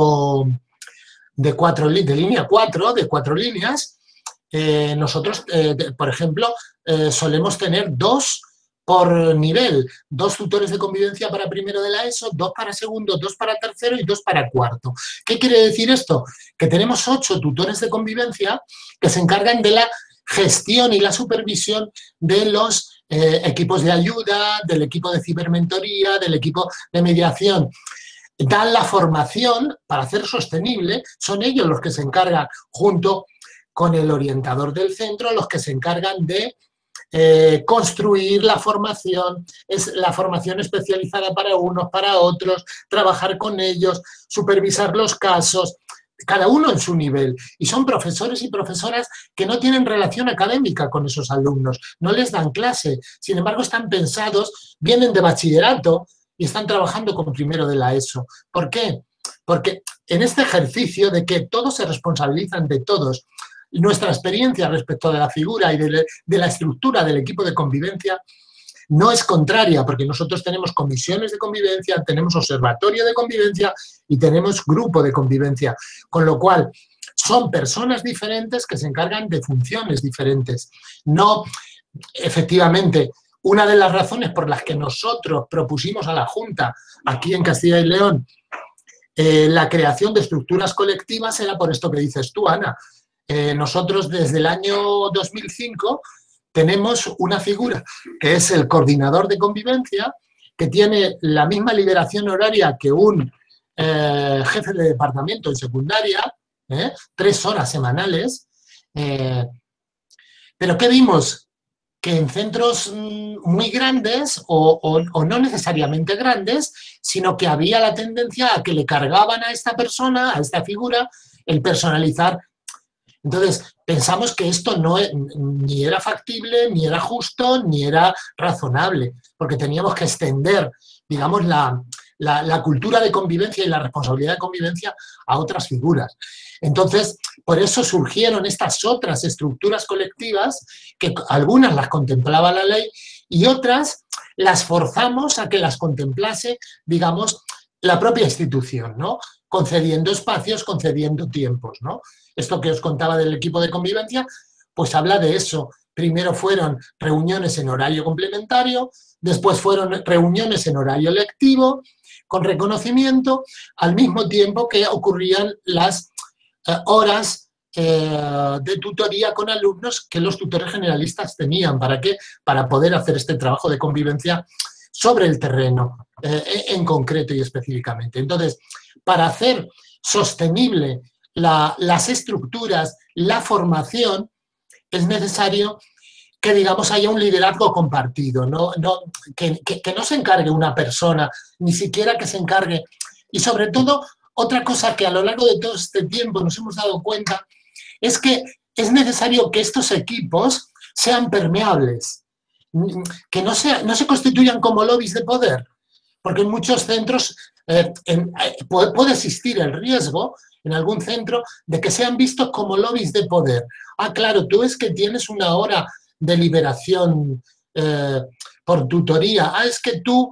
línea 4, de 4 líneas, nosotros, por ejemplo, solemos tener 2 por nivel, 2 tutores de convivencia para primero de la ESO, 2 para segundo, 2 para tercero y 2 para cuarto. ¿Qué quiere decir esto? Que tenemos 8 tutores de convivencia que se encargan de la gestión y la supervisión de los equipos de ayuda, del equipo de cibermentoría, del equipo de mediación. Dan la formación para hacer sostenible, son ellos los que se encargan, junto con el orientador del centro, los que se encargan de construir la formación, es la formación especializada para unos, para otros, trabajar con ellos, supervisar los casos, cada uno en su nivel. Y son profesores y profesoras que no tienen relación académica con esos alumnos, no les dan clase, sin embargo están pensados, vienen de bachillerato y están trabajando con primero de la ESO. ¿Por qué? Porque en este ejercicio de que todos se responsabilizan de todos, nuestra experiencia respecto de la figura y de la estructura del equipo de convivencia no es contraria, porque nosotros tenemos comisiones de convivencia, tenemos observatorio de convivencia y tenemos grupo de convivencia, con lo cual son personas diferentes que se encargan de funciones diferentes. No, efectivamente, una de las razones por las que nosotros propusimos a la Junta, aquí en Castilla y León, la creación de estructuras colectivas era por esto que dices tú, Ana. Nosotros desde el año 2005 tenemos una figura que es el coordinador de convivencia, que tiene la misma liberación horaria que un jefe de departamento en secundaria, 3 horas semanales. Pero ¿qué vimos? Que en centros muy grandes o no necesariamente grandes, sino que había la tendencia a que le cargaban a esta persona, a esta figura, el personalizar. Entonces, pensamos que esto ni era factible, ni era justo, ni era razonable, porque teníamos que extender, digamos, la cultura de convivencia y la responsabilidad de convivencia a otras figuras. Entonces, por eso surgieron estas otras estructuras colectivas, que algunas las contemplaba la ley y otras las forzamos a que las contemplase, digamos, la propia institución, ¿no? Concediendo espacios, concediendo tiempos, ¿no? Esto que os contaba del equipo de convivencia, pues habla de eso. Primero fueron reuniones en horario complementario, después fueron reuniones en horario lectivo, con reconocimiento, al mismo tiempo que ocurrían las horas de tutoría con alumnos que los tutores generalistas tenían. ¿Para qué? Para poder hacer este trabajo de convivencia sobre el terreno, en concreto y específicamente. Entonces, para hacer sostenible las estructuras, la formación, es necesario que, digamos, haya un liderazgo compartido, que no se encargue una persona, ni siquiera que se encargue. Y sobre todo, otra cosa que a lo largo de todo este tiempo nos hemos dado cuenta es que es necesario que estos equipos sean permeables, que no se constituyan como lobbies de poder, porque en muchos centros puede existir el riesgo, en algún centro, de que sean vistos como lobbies de poder. Ah, claro, tú es que tienes una hora de liberación por tutoría. Ah, es que tú,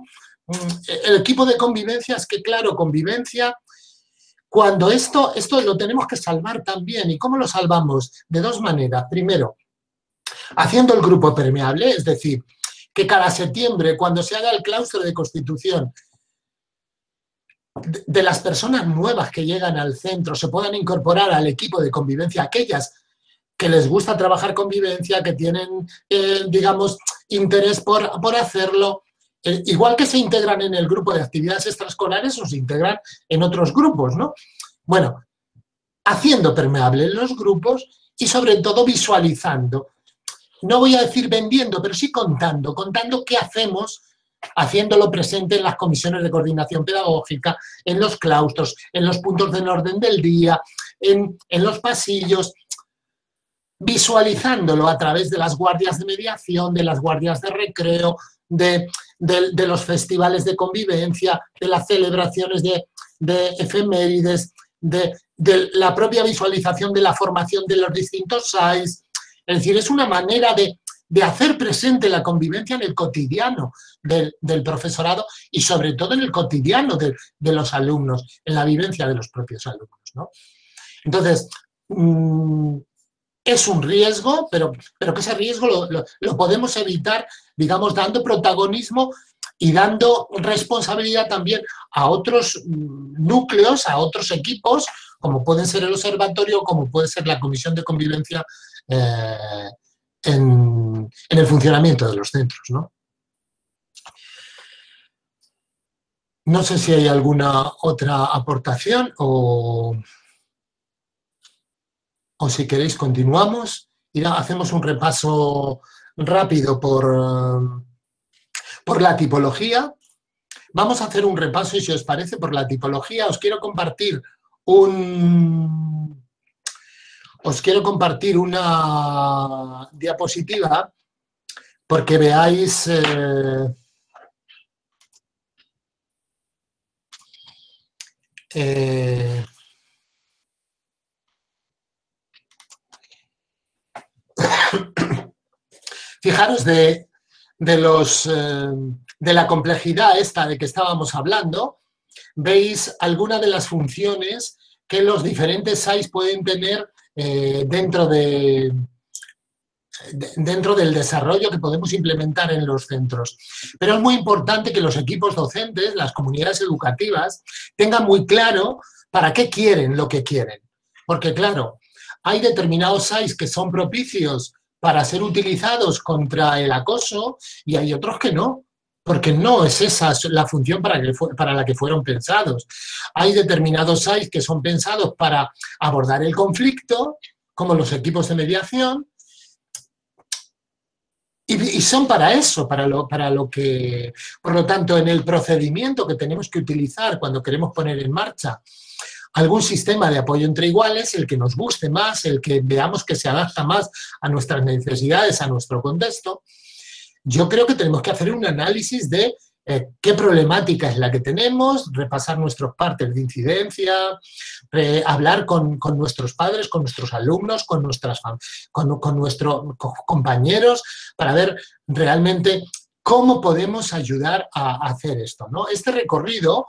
el equipo de convivencia, es que claro, convivencia, cuando esto lo tenemos que salvar también. ¿Y cómo lo salvamos? De 2 maneras. Primero, haciendo el grupo permeable, es decir, que cada septiembre, cuando se haga el claustro de constitución, de las personas nuevas que llegan al centro se puedan incorporar al equipo de convivencia, aquellas que les gusta trabajar convivencia, que tienen, digamos, interés por hacerlo, igual que se integran en el grupo de actividades extraescolares o se integran en otros grupos, ¿no? Bueno, haciendo permeables los grupos y sobre todo visualizando. No voy a decir vendiendo, pero sí contando qué hacemos haciéndolo presente en las comisiones de coordinación pedagógica, en los claustros, en los puntos del orden del día, en los pasillos, visualizándolo a través de las guardias de mediación, de las guardias de recreo, de los festivales de convivencia, de las celebraciones de efemérides, de la propia visualización de la formación de los distintos SAIs. Es decir, es una manera de hacer presente la convivencia en el cotidiano del profesorado y sobre todo en el cotidiano de los alumnos, en la vivencia de los propios alumnos, ¿no? Entonces, es un riesgo, pero que ese riesgo lo podemos evitar, digamos, dando protagonismo y dando responsabilidad también a otros núcleos, a otros equipos, como pueden ser el observatorio, como puede ser la comisión de convivencia en el funcionamiento de los centros, ¿no? No sé si hay alguna otra aportación o si queréis continuamos y hacemos un repaso rápido por la tipología. Vamos a hacer un repaso y si os parece por la tipología os quiero compartir una diapositiva porque veáis fijaros de la complejidad esta de que estábamos hablando, veis algunas de las funciones que los diferentes SAIs pueden tener dentro del desarrollo que podemos implementar en los centros. Pero es muy importante que los equipos docentes, las comunidades educativas, tengan muy claro para qué quieren lo que quieren. Porque, claro, hay determinados SAIs que son propicios para ser utilizados contra el acoso y hay otros que no, porque no es esa la función para la que fueron pensados. Hay determinados SAIs que son pensados para abordar el conflicto, como los equipos de mediación, y son para eso, para lo que... Por lo tanto, en el procedimiento que tenemos que utilizar cuando queremos poner en marcha algún sistema de apoyo entre iguales, el que nos guste más, el que veamos que se adapta más a nuestras necesidades, a nuestro contexto, yo creo que tenemos que hacer un análisis de qué problemática es la que tenemos, repasar nuestros partes de incidencia, hablar con nuestros padres, con nuestros alumnos, con nuestros compañeros, para ver realmente cómo podemos ayudar a hacer esto, ¿no? Este recorrido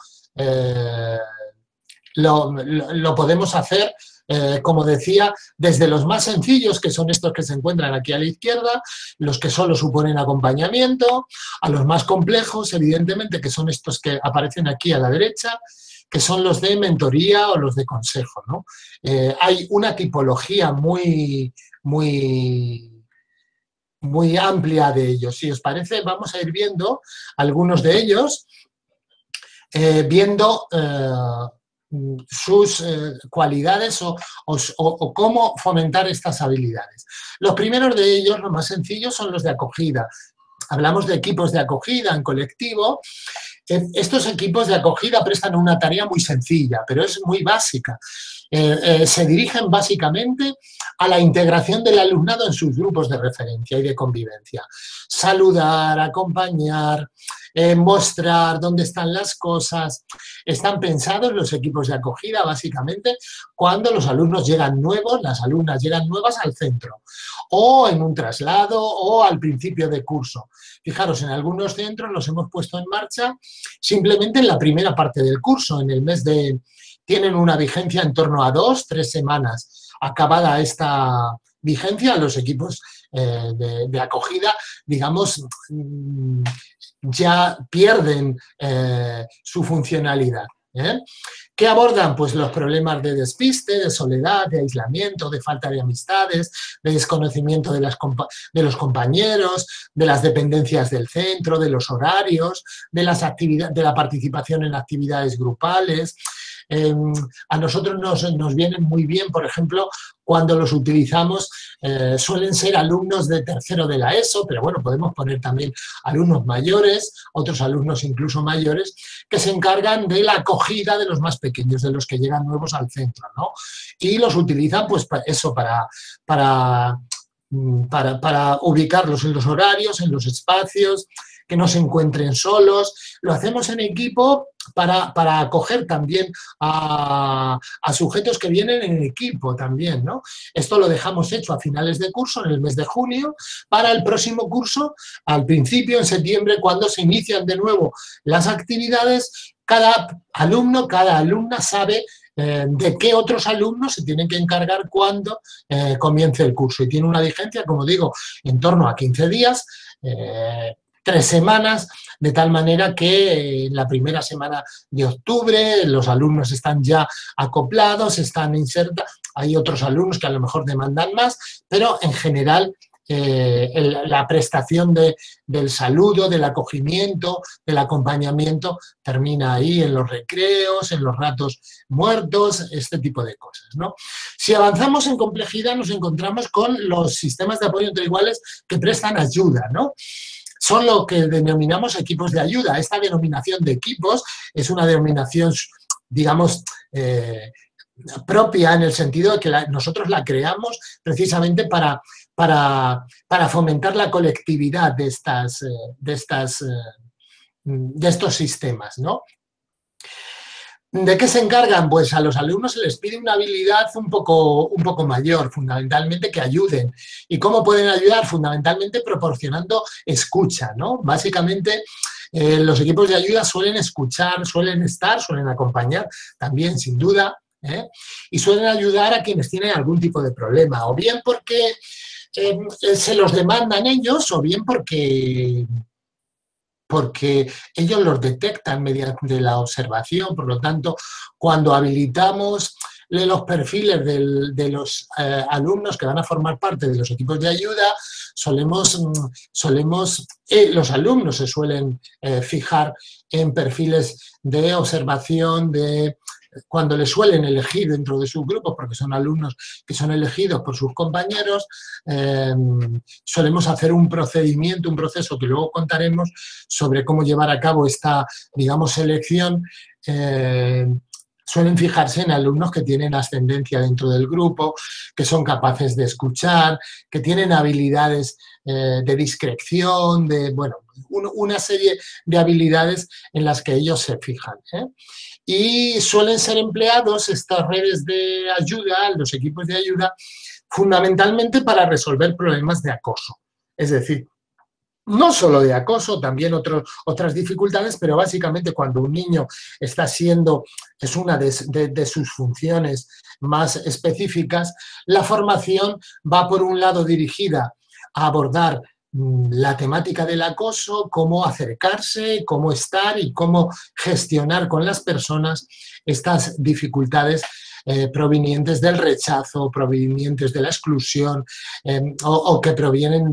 lo podemos hacer, como decía, desde los más sencillos, que son estos que se encuentran aquí a la izquierda, los que solo suponen acompañamiento, a los más complejos, evidentemente, que son estos que aparecen aquí a la derecha, que son los de mentoría o los de consejo, ¿no? Hay una tipología muy amplia de ellos. Si os parece, vamos a ir viendo algunos de ellos, viendo sus cualidades o cómo fomentar estas habilidades. Los primeros de ellos, los más sencillos, son los de acogida. Hablamos de equipos de acogida en colectivo. Estos equipos de acogida prestan una tarea muy sencilla, pero es muy básica. Se dirigen básicamente a la integración del alumnado en sus grupos de referencia y de convivencia. Saludar, acompañar, mostrar dónde están las cosas. Están pensados los equipos de acogida básicamente cuando los alumnos llegan nuevos, las alumnas llegan nuevas al centro, o en un traslado o al principio de curso. Fijaros, en algunos centros los hemos puesto en marcha simplemente en la primera parte del curso, en el mes de... Tienen una vigencia en torno a 2-3 semanas. Acabada esta vigencia, los equipos de acogida, digamos, ya pierden su funcionalidad. ¿Qué abordan? Pues los problemas de despiste, de soledad, de aislamiento, de falta de amistades, de desconocimiento de los compañeros, de las dependencias del centro, de los horarios, de la participación en actividades grupales. a nosotros nos vienen muy bien, por ejemplo, cuando los utilizamos, suelen ser alumnos de tercero de la ESO, pero bueno, podemos poner también alumnos mayores, otros alumnos incluso mayores, que se encargan de la acogida de los más pequeños, de los que llegan nuevos al centro, ¿no? Y los utilizan, pues, eso, para ubicarlos en los horarios, en los espacios, que no se encuentren solos. Lo hacemos en equipo para acoger también a sujetos que vienen en equipo también, ¿no? Esto lo dejamos hecho a finales de curso, en el mes de junio, para el próximo curso, al principio, en septiembre, cuando se inician de nuevo las actividades, cada alumno, cada alumna sabe de qué otros alumnos se tienen que encargar cuando comience el curso. Y tiene una vigencia, como digo, en torno a 15 días, 3 semanas, de tal manera que en la primera semana de octubre los alumnos están ya acoplados, están insertados. Hay otros alumnos que a lo mejor demandan más, pero en general la prestación del saludo, del acogimiento, del acompañamiento, termina ahí en los recreos, en los ratos muertos, este tipo de cosas, ¿no? Si avanzamos en complejidad, nos encontramos con los sistemas de apoyo entre iguales que prestan ayuda, ¿no? Son lo que denominamos equipos de ayuda. Esta denominación de equipos es una denominación, digamos, propia, en el sentido de que nosotros la creamos precisamente para fomentar la colectividad de estos sistemas, ¿no? ¿De qué se encargan? Pues a los alumnos se les pide una habilidad un poco mayor, fundamentalmente que ayuden. ¿Y cómo pueden ayudar? Fundamentalmente proporcionando escucha, ¿no? Básicamente, los equipos de ayuda suelen escuchar, suelen acompañar también, sin duda, y suelen ayudar a quienes tienen algún tipo de problema, o bien porque se los demandan ellos, o bien porque ellos los detectan mediante la observación. Por lo tanto, cuando habilitamos los perfiles de los alumnos que van a formar parte de los equipos de ayuda, los alumnos se suelen fijar en perfiles de observación, cuando les suelen elegir dentro de sus grupos, porque son alumnos que son elegidos por sus compañeros, solemos hacer un procedimiento, un proceso que luego contaremos sobre cómo llevar a cabo esta, digamos, selección. Suelen fijarse en alumnos que tienen ascendencia dentro del grupo, que son capaces de escuchar, que tienen habilidades de discreción, una serie de habilidades en las que ellos se fijan, Y suelen ser empleados estas redes de ayuda, los equipos de ayuda, fundamentalmente para resolver problemas de acoso. Es decir, no solo de acoso, también otras dificultades, pero básicamente cuando un niño es una de sus funciones más específicas, la formación va por un lado dirigida a abordar la temática del acoso, cómo acercarse, cómo estar y cómo gestionar con las personas estas dificultades provenientes del rechazo, provenientes de la exclusión o que provienen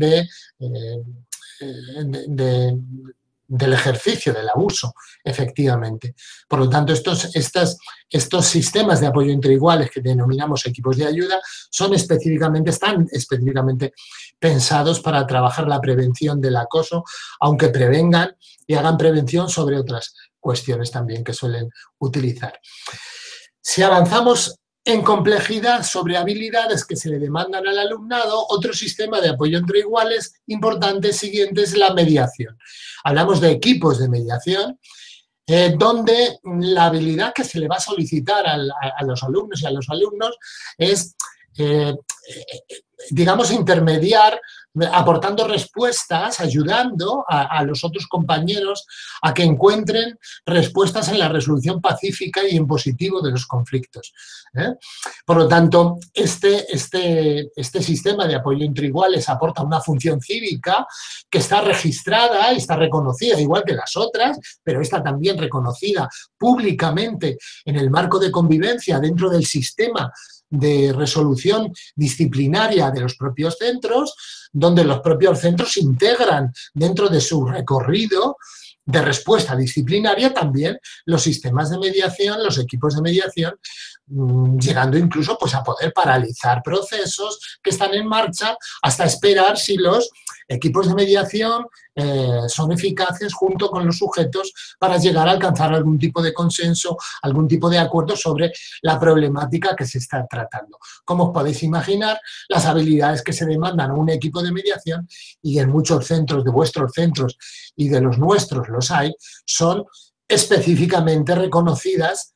del ejercicio del abuso, efectivamente. Por lo tanto, estos sistemas de apoyo entre iguales que denominamos equipos de ayuda están específicamente pensados para trabajar la prevención del acoso, aunque prevengan y hagan prevención sobre otras cuestiones también que suelen utilizar. Si avanzamos en complejidad sobre habilidades que se le demandan al alumnado, otro sistema de apoyo entre iguales importante siguiente es la mediación. Hablamos de equipos de mediación, donde la habilidad que se le va a solicitar a los alumnos y a los alumnos es, digamos, intermediar, aportando respuestas, ayudando a los otros compañeros a que encuentren respuestas en la resolución pacífica y en positivo de los conflictos. Por lo tanto, este sistema de apoyo entre iguales aporta una función cívica que está registrada y está reconocida, igual que las otras, pero está también reconocida públicamente en el marco de convivencia dentro del sistema de resolución disciplinaria de los propios centros, donde los propios centros integran dentro de su recorrido de respuesta disciplinaria también los sistemas de mediación, los equipos de mediación, llegando incluso pues, a poder paralizar procesos que están en marcha hasta esperar si los equipos de mediación son eficaces junto con los sujetos para llegar a alcanzar algún tipo de consenso, algún tipo de acuerdo sobre la problemática que se está tratando. Como os podéis imaginar, las habilidades que se demandan a un equipo de mediación, y en muchos centros de vuestros centros y de los nuestros los hay, son específicamente reconocidas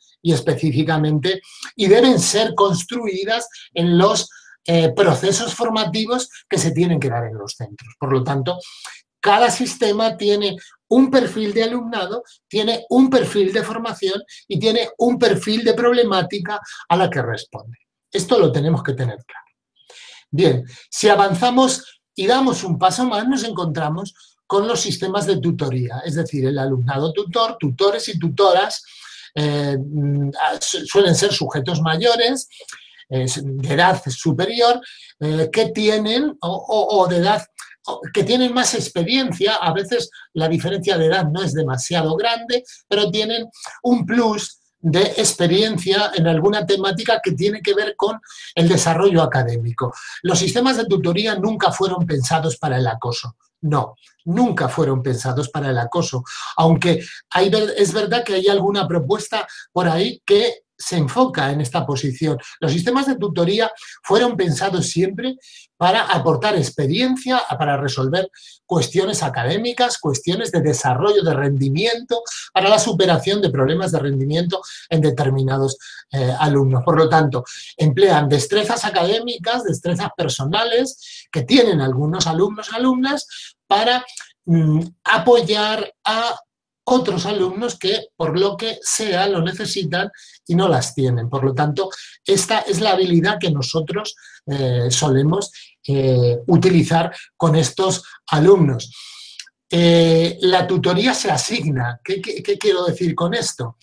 y deben ser construidas en los procesos formativos que se tienen que dar en los centros. Por lo tanto, cada sistema tiene un perfil de alumnado, tiene un perfil de formación y tiene un perfil de problemática a la que responde. Esto lo tenemos que tener claro. Bien, si avanzamos y damos un paso más, nos encontramos con los sistemas de tutoría, es decir, el alumnado tutor, tutores y tutoras, suelen ser sujetos mayores, de edad superior, que tienen, o de edad, que tienen más experiencia. A veces la diferencia de edad no es demasiado grande, pero tienen un plus de experiencia en alguna temática que tiene que ver con el desarrollo académico. Los sistemas de tutoría nunca fueron pensados para el acoso. No, nunca fueron pensados para el acoso, aunque es verdad que hay alguna propuesta por ahí que se enfoca en esta posición. Los sistemas de tutoría fueron pensados siempre para aportar experiencia, para resolver cuestiones académicas, cuestiones de desarrollo de rendimiento, para la superación de problemas de rendimiento en determinados alumnos. Por lo tanto, emplean destrezas académicas, destrezas personales que tienen algunos alumnos y alumnas para apoyar a otros alumnos que, por lo que sea, lo necesitan y no las tienen. Por lo tanto, esta es la habilidad que nosotros solemos utilizar con estos alumnos. La tutoría se asigna. ¿Qué quiero decir con esto?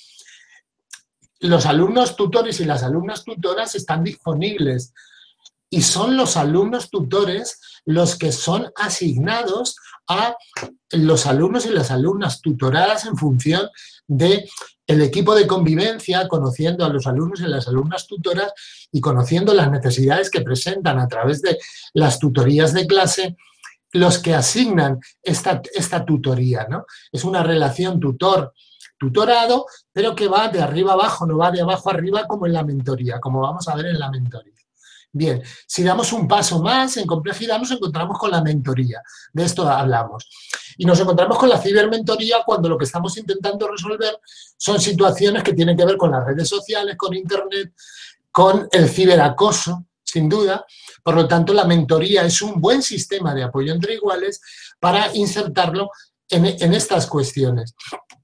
Los alumnos tutores y las alumnas tutoras están disponibles y son los alumnos tutores los que son asignados a los alumnos y las alumnas tutoradas en función del equipo de convivencia, conociendo a los alumnos y las alumnas tutoras y conociendo las necesidades que presentan a través de las tutorías de clase, los que asignan esta tutoría, ¿no? Es una relación tutor-tutorado, pero que va de arriba abajo, no va de abajo arriba como en la mentoría, como vamos a ver en la mentoría. Bien, si damos un paso más en complejidad, nos encontramos con la mentoría. De esto hablamos. Y nos encontramos con la cibermentoría cuando lo que estamos intentando resolver son situaciones que tienen que ver con las redes sociales, con Internet, con el ciberacoso, sin duda. Por lo tanto, la mentoría es un buen sistema de apoyo entre iguales para insertarlo en estas cuestiones.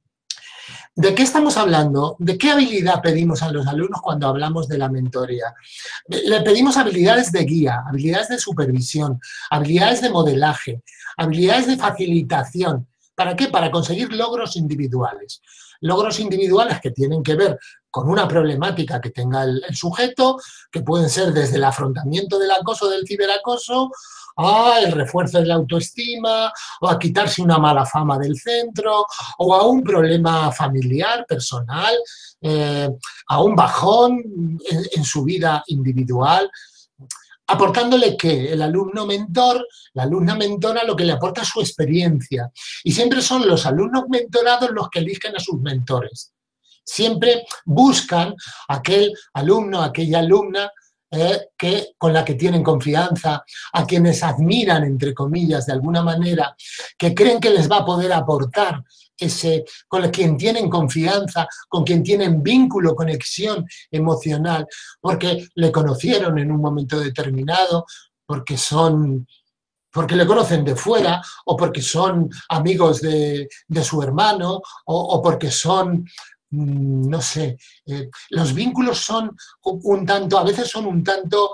¿De qué estamos hablando? ¿De qué habilidad pedimos a los alumnos cuando hablamos de la mentoría? Le pedimos habilidades de guía, habilidades de supervisión, habilidades de modelaje, habilidades de facilitación. ¿Para qué? Para conseguir logros individuales. Logros individuales que tienen que ver con una problemática que tenga el sujeto, que pueden ser desde el afrontamiento del acoso, del ciberacoso, a el refuerzo de la autoestima, o a quitarse una mala fama del centro, o a un problema familiar, personal, a un bajón en su vida individual, aportándole que el alumno mentor, la alumna mentora, lo que le aporta es su experiencia. Y siempre son los alumnos mentorados los que eligen a sus mentores. Siempre buscan aquel alumno, aquella alumna con la que tienen confianza, a quienes admiran, entre comillas, de alguna manera, que creen que les va a poder aportar con quien tienen confianza, con quien tienen vínculo, conexión emocional, porque le conocieron en un momento determinado, porque le conocen de fuera, o porque son amigos de su hermano, o porque son, no sé, los vínculos son a veces son un tanto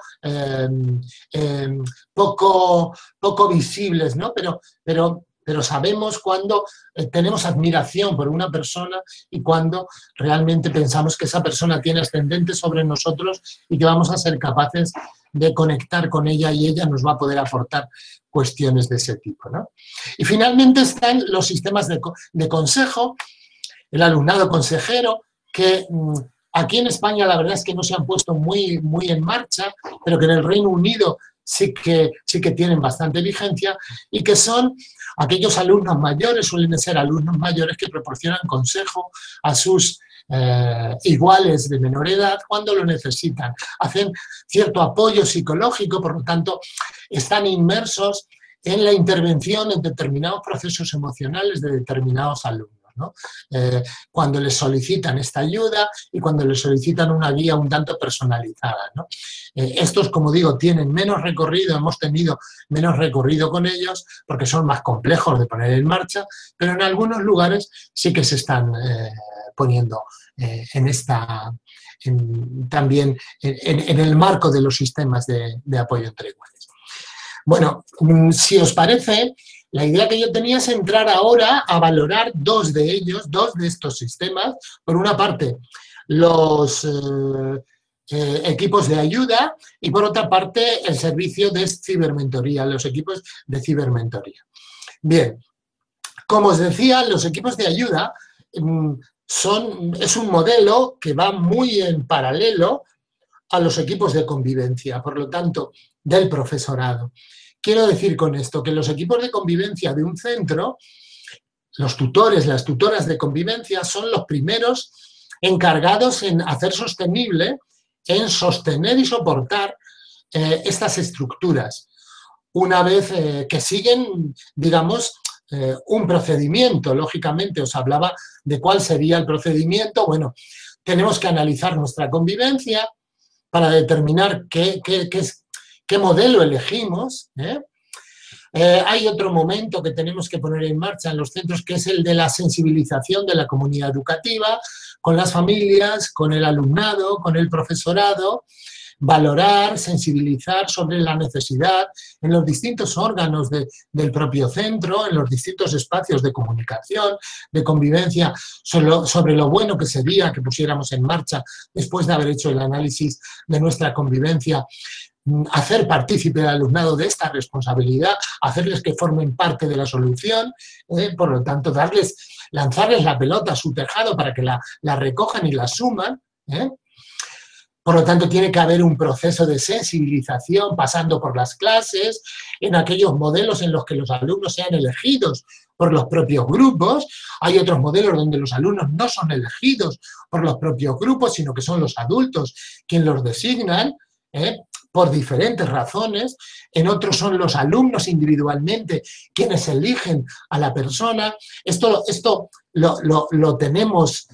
poco visibles, ¿no? Pero sabemos cuando tenemos admiración por una persona y cuando realmente pensamos que esa persona tiene ascendente sobre nosotros y que vamos a ser capaces de conectar con ella y ella nos va a poder aportar cuestiones de ese tipo, ¿no? Y finalmente están los sistemas de consejo, el alumnado consejero, que aquí en España la verdad es que no se han puesto muy en marcha, pero que en el Reino Unido sí que tienen bastante vigencia, y que son aquellos alumnos mayores, suelen ser alumnos mayores que proporcionan consejo a sus iguales de menor edad cuando lo necesitan. Hacen cierto apoyo psicológico, por lo tanto, están inmersos en la intervención en determinados procesos emocionales de determinados alumnos, ¿no? Cuando les solicitan esta ayuda y cuando les solicitan una guía un tanto personalizada, ¿no? Estos, como digo, tienen menos recorrido, hemos tenido menos recorrido con ellos porque son más complejos de poner en marcha, pero en algunos lugares sí que se están poniendo también en el marco de los sistemas de apoyo entre iguales. Bueno, si os parece, la idea que yo tenía es entrar ahora a valorar dos de estos sistemas. Por una parte, los equipos de ayuda y por otra parte, el servicio de cibermentoría, los equipos de cibermentoría. Bien, como os decía, los equipos de ayuda es un modelo que va muy en paralelo a los equipos de convivencia, por lo tanto, del profesorado. Quiero decir con esto que los equipos de convivencia de un centro, los tutores, las tutoras de convivencia, son los primeros encargados en hacer sostenible, en sostener y soportar estas estructuras. Una vez que siguen, digamos, un procedimiento, lógicamente os hablaba de cuál sería el procedimiento. Bueno, tenemos que analizar nuestra convivencia para determinar qué modelo elegimos. Hay otro momento que tenemos que poner en marcha en los centros, que es el de la sensibilización de la comunidad educativa, con las familias, con el alumnado, con el profesorado, valorar, sensibilizar sobre la necesidad en los distintos órganos del propio centro, en los distintos espacios de comunicación, de convivencia, sobre lo bueno que sería que pusiéramos en marcha, después de haber hecho el análisis de nuestra convivencia, hacer partícipe al alumnado de esta responsabilidad, hacerles que formen parte de la solución, por lo tanto, lanzarles la pelota a su tejado para que la recojan y la asuman. Por lo tanto, tiene que haber un proceso de sensibilización pasando por las clases, en aquellos modelos en los que los alumnos sean elegidos por los propios grupos. Hay otros modelos donde los alumnos no son elegidos por los propios grupos, sino que son los adultos quienes los designan, por diferentes razones. En otros son los alumnos individualmente quienes eligen a la persona. Esto lo tenemos,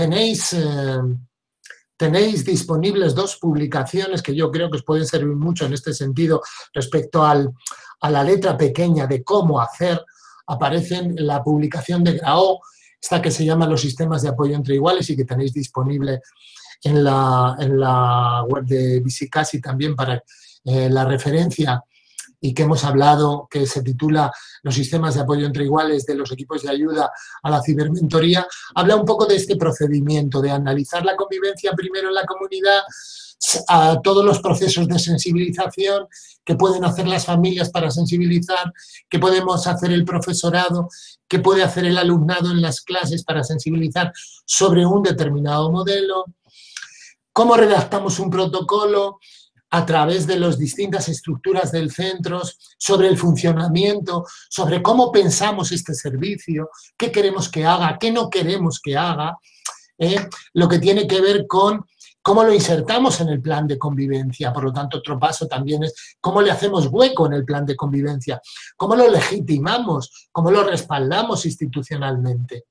tenéis disponibles dos publicaciones que yo creo que os pueden servir mucho en este sentido respecto a la letra pequeña de cómo hacer. Aparecen en la publicación de Graó, esta que se llama Los sistemas de apoyo entre iguales y que tenéis disponible en la web de Visicasi también para la referencia, y que hemos hablado, que se titula Los sistemas de apoyo entre iguales de los equipos de ayuda a la cibermentoría, habla un poco de este procedimiento, de analizar la convivencia primero en la comunidad, a todos los procesos de sensibilización que pueden hacer las familias para sensibilizar, que podemos hacer el profesorado, que puede hacer el alumnado en las clases para sensibilizar sobre un determinado modelo, cómo redactamos un protocolo a través de las distintas estructuras del centro, sobre el funcionamiento, sobre cómo pensamos este servicio, qué queremos que haga, qué no queremos que haga, lo que tiene que ver con cómo lo insertamos en el plan de convivencia. Por lo tanto, otro paso también es cómo le hacemos hueco en el plan de convivencia, cómo lo legitimamos, cómo lo respaldamos institucionalmente.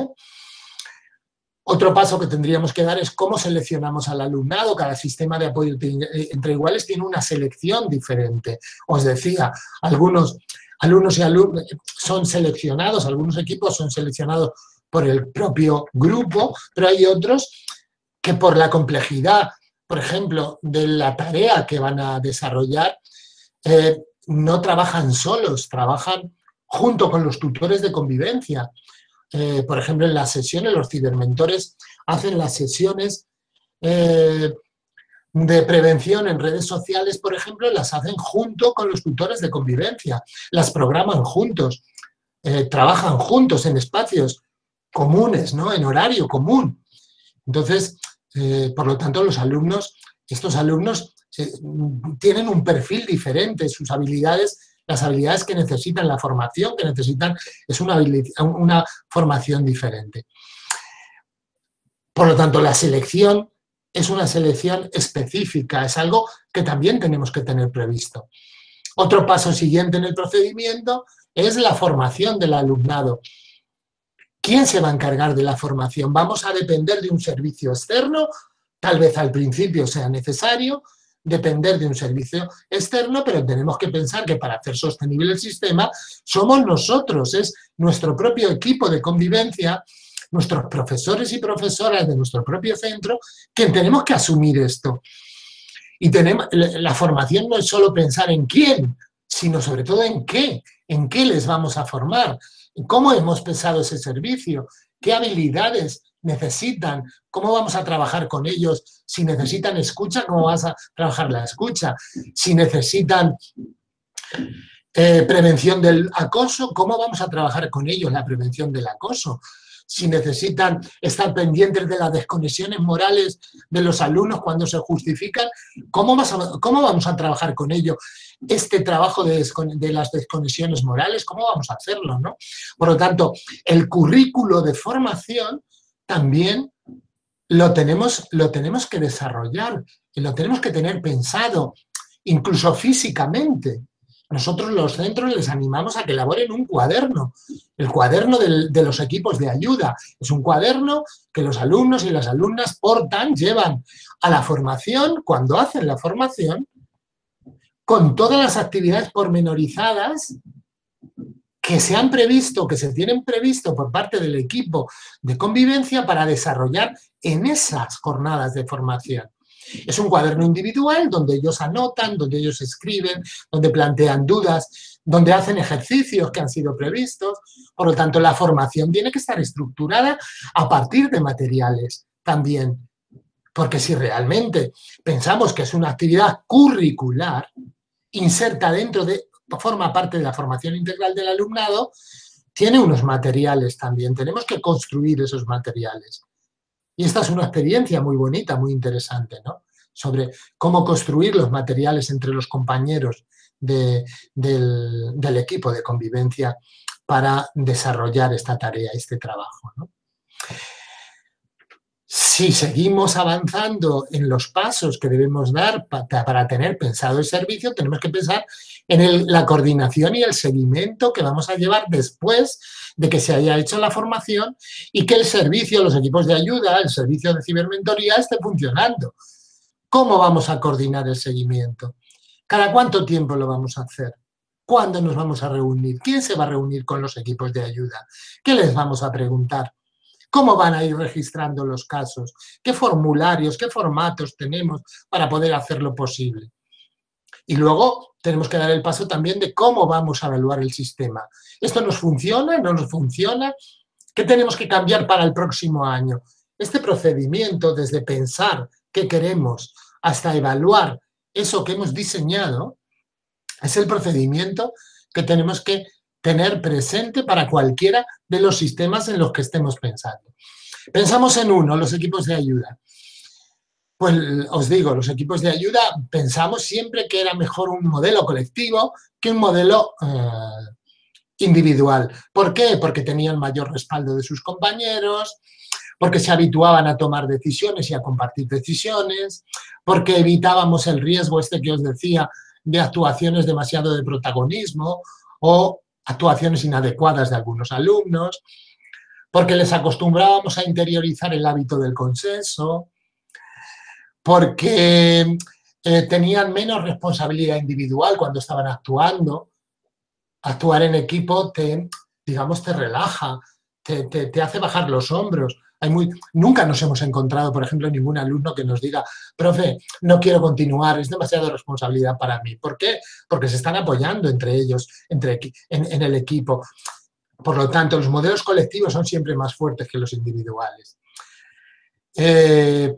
Otro paso que tendríamos que dar es cómo seleccionamos al alumnado. Cada sistema de apoyo entre iguales tiene una selección diferente. Os decía, algunos alumnos y alumnas son seleccionados, algunos equipos son seleccionados por el propio grupo, pero hay otros que por la complejidad, por ejemplo, de la tarea que van a desarrollar, no trabajan solos, trabajan junto con los tutores de convivencia. Por ejemplo, en las sesiones, los cibermentores hacen las sesiones de prevención en redes sociales, por ejemplo, las hacen junto con los tutores de convivencia, las programan juntos, trabajan juntos en espacios comunes, ¿no? En horario común. Entonces, por lo tanto, estos alumnos tienen un perfil diferente, sus habilidades, las habilidades que necesitan, la formación que necesitan, es una formación diferente. Por lo tanto, la selección es una selección específica, es algo que también tenemos que tener previsto. Otro paso siguiente en el procedimiento es la formación del alumnado. ¿Quién se va a encargar de la formación? ¿Vamos a depender de un servicio externo? Tal vez al principio sea necesario depender de un servicio externo, pero tenemos que pensar que para hacer sostenible el sistema somos nosotros, es nuestro propio equipo de convivencia, nuestros profesores y profesoras de nuestro propio centro, que tenemos que asumir esto. Y la formación no es solo pensar en quién, sino sobre todo en qué les vamos a formar, cómo hemos pensado ese servicio, qué habilidades necesitan, cómo vamos a trabajar con ellos, si necesitan escucha, cómo vas a trabajar la escucha, si necesitan prevención del acoso, cómo vamos a trabajar con ellos la prevención del acoso, si necesitan estar pendientes de las desconexiones morales de los alumnos cuando se justifican, ¿cómo vamos a trabajar con ellos este trabajo de las desconexiones morales? ¿Cómo vamos a hacerlo, ¿no? Por lo tanto, el currículo de formación también lo tenemos que desarrollar y lo tenemos que tener pensado, incluso físicamente. Nosotros los centros les animamos a que elaboren un cuaderno, el cuaderno de los equipos de ayuda. Es un cuaderno que los alumnos y las alumnas portan, llevan a la formación, cuando hacen la formación, con todas las actividades pormenorizadas que se han previsto, que se tienen previsto por parte del equipo de convivencia para desarrollar en esas jornadas de formación. Es un cuaderno individual donde ellos anotan, donde ellos escriben, donde plantean dudas, donde hacen ejercicios que han sido previstos. Por lo tanto, la formación tiene que estar estructurada a partir de materiales también. Porque si realmente pensamos que es una actividad curricular, inserta forma parte de la formación integral del alumnado, tiene unos materiales también. Tenemos que construir esos materiales. Y esta es una experiencia muy bonita, muy interesante, ¿no? Sobre cómo construir los materiales entre los compañeros del equipo de convivencia para desarrollar esta tarea, este trabajo, ¿no? Si seguimos avanzando en los pasos que debemos dar para tener pensado el servicio, tenemos que pensar en la coordinación y el seguimiento que vamos a llevar después de que se haya hecho la formación y que el servicio, los equipos de ayuda, el servicio de cibermentoría esté funcionando. ¿Cómo vamos a coordinar el seguimiento? ¿Cada cuánto tiempo lo vamos a hacer? ¿Cuándo nos vamos a reunir? ¿Quién se va a reunir con los equipos de ayuda? ¿Qué les vamos a preguntar? ¿Cómo van a ir registrando los casos? ¿Qué formularios, qué formatos tenemos para poder hacerlo posible? Y luego tenemos que dar el paso también de cómo vamos a evaluar el sistema. ¿Esto nos funciona? ¿No nos funciona? ¿Qué tenemos que cambiar para el próximo año? Este procedimiento, desde pensar qué queremos hasta evaluar eso que hemos diseñado, es el procedimiento que tenemos que tener presente para cualquiera de los sistemas en los que estemos pensando. Pensamos en uno, los equipos de ayuda. Pues os digo, los equipos de ayuda pensamos siempre que era mejor un modelo colectivo que un modelo individual. ¿Por qué? Porque tenían mayor respaldo de sus compañeros, porque se habituaban a tomar decisiones y a compartir decisiones, porque evitábamos el riesgo este que os decía de actuaciones demasiado de protagonismo o actuaciones inadecuadas de algunos alumnos, porque les acostumbrábamos a interiorizar el hábito del consenso, porque tenían menos responsabilidad individual cuando estaban actuando. Actuar en equipo te relaja, te hace bajar los hombros. Nunca nos hemos encontrado, por ejemplo, ningún alumno que nos diga, profe, no quiero continuar, es demasiada responsabilidad para mí. ¿Por qué? Porque se están apoyando entre ellos, en el equipo. Por lo tanto, los modelos colectivos son siempre más fuertes que los individuales.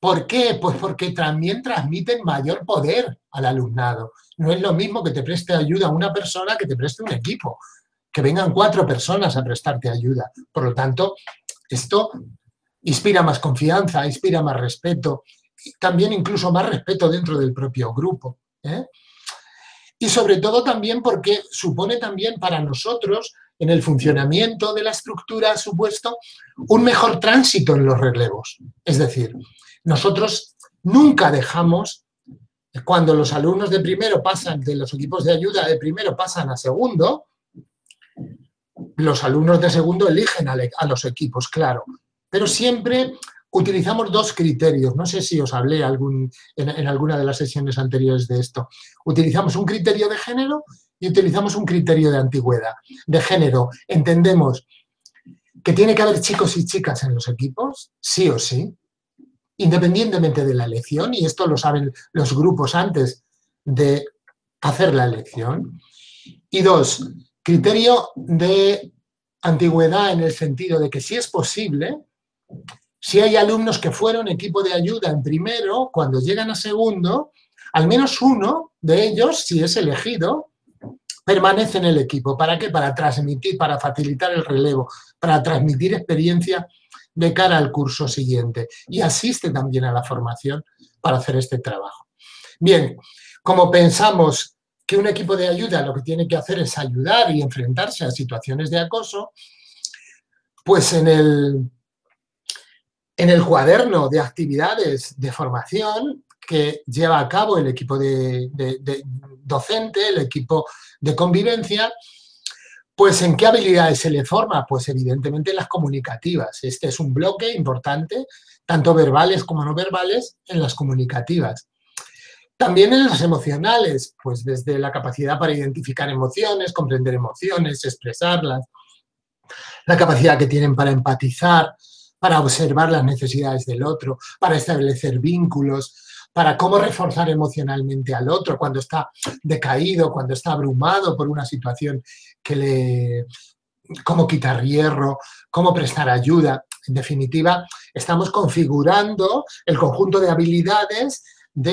¿Por qué? Pues porque también transmiten mayor poder al alumnado. No es lo mismo que te preste ayuda una persona que te preste un equipo, que vengan 4 personas a prestarte ayuda. Por lo tanto, esto inspira más confianza, inspira más respeto, también incluso más respeto dentro del propio grupo, ¿eh? Y sobre todo también porque supone también para nosotros, en el funcionamiento de la estructura, supuesto, un mejor tránsito en los relevos. Es decir, nosotros nunca dejamos, cuando los alumnos de primero pasan, de los equipos de ayuda de primero pasan a segundo, los alumnos de segundo eligen a los equipos, claro, pero siempre utilizamos 2 criterios. No sé si os hablé en alguna de las sesiones anteriores de esto. Utilizamos un criterio de género y utilizamos un criterio de antigüedad. De género, entendemos que tiene que haber chicos y chicas en los equipos, sí o sí, independientemente de la elección, y esto lo saben los grupos antes de hacer la elección. Y 2, criterio de antigüedad en el sentido de que si es posible, si hay alumnos que fueron equipo de ayuda en primero, cuando llegan a segundo, al menos uno de ellos, si es elegido, permanece en el equipo. ¿Para qué? Para transmitir, para facilitar el relevo, para transmitir experiencia de cara al curso siguiente. Y asiste también a la formación para hacer este trabajo. Bien, como pensamos que un equipo de ayuda lo que tiene que hacer es ayudar y enfrentarse a situaciones de acoso, pues en el cuaderno de actividades de formación que lleva a cabo el equipo de docente, el equipo de convivencia, pues ¿en qué habilidades se le forma? Pues evidentemente las comunicativas. Este es un bloque importante, tanto verbales como no verbales, en las comunicativas. También en las emocionales, pues desde la capacidad para identificar emociones, comprender emociones, expresarlas, la capacidad que tienen para empatizar, para observar las necesidades del otro, para establecer vínculos, para cómo reforzar emocionalmente al otro cuando está decaído, cuando está abrumado por una situación cómo quitar hierro, cómo prestar ayuda. En definitiva, estamos configurando el conjunto de habilidades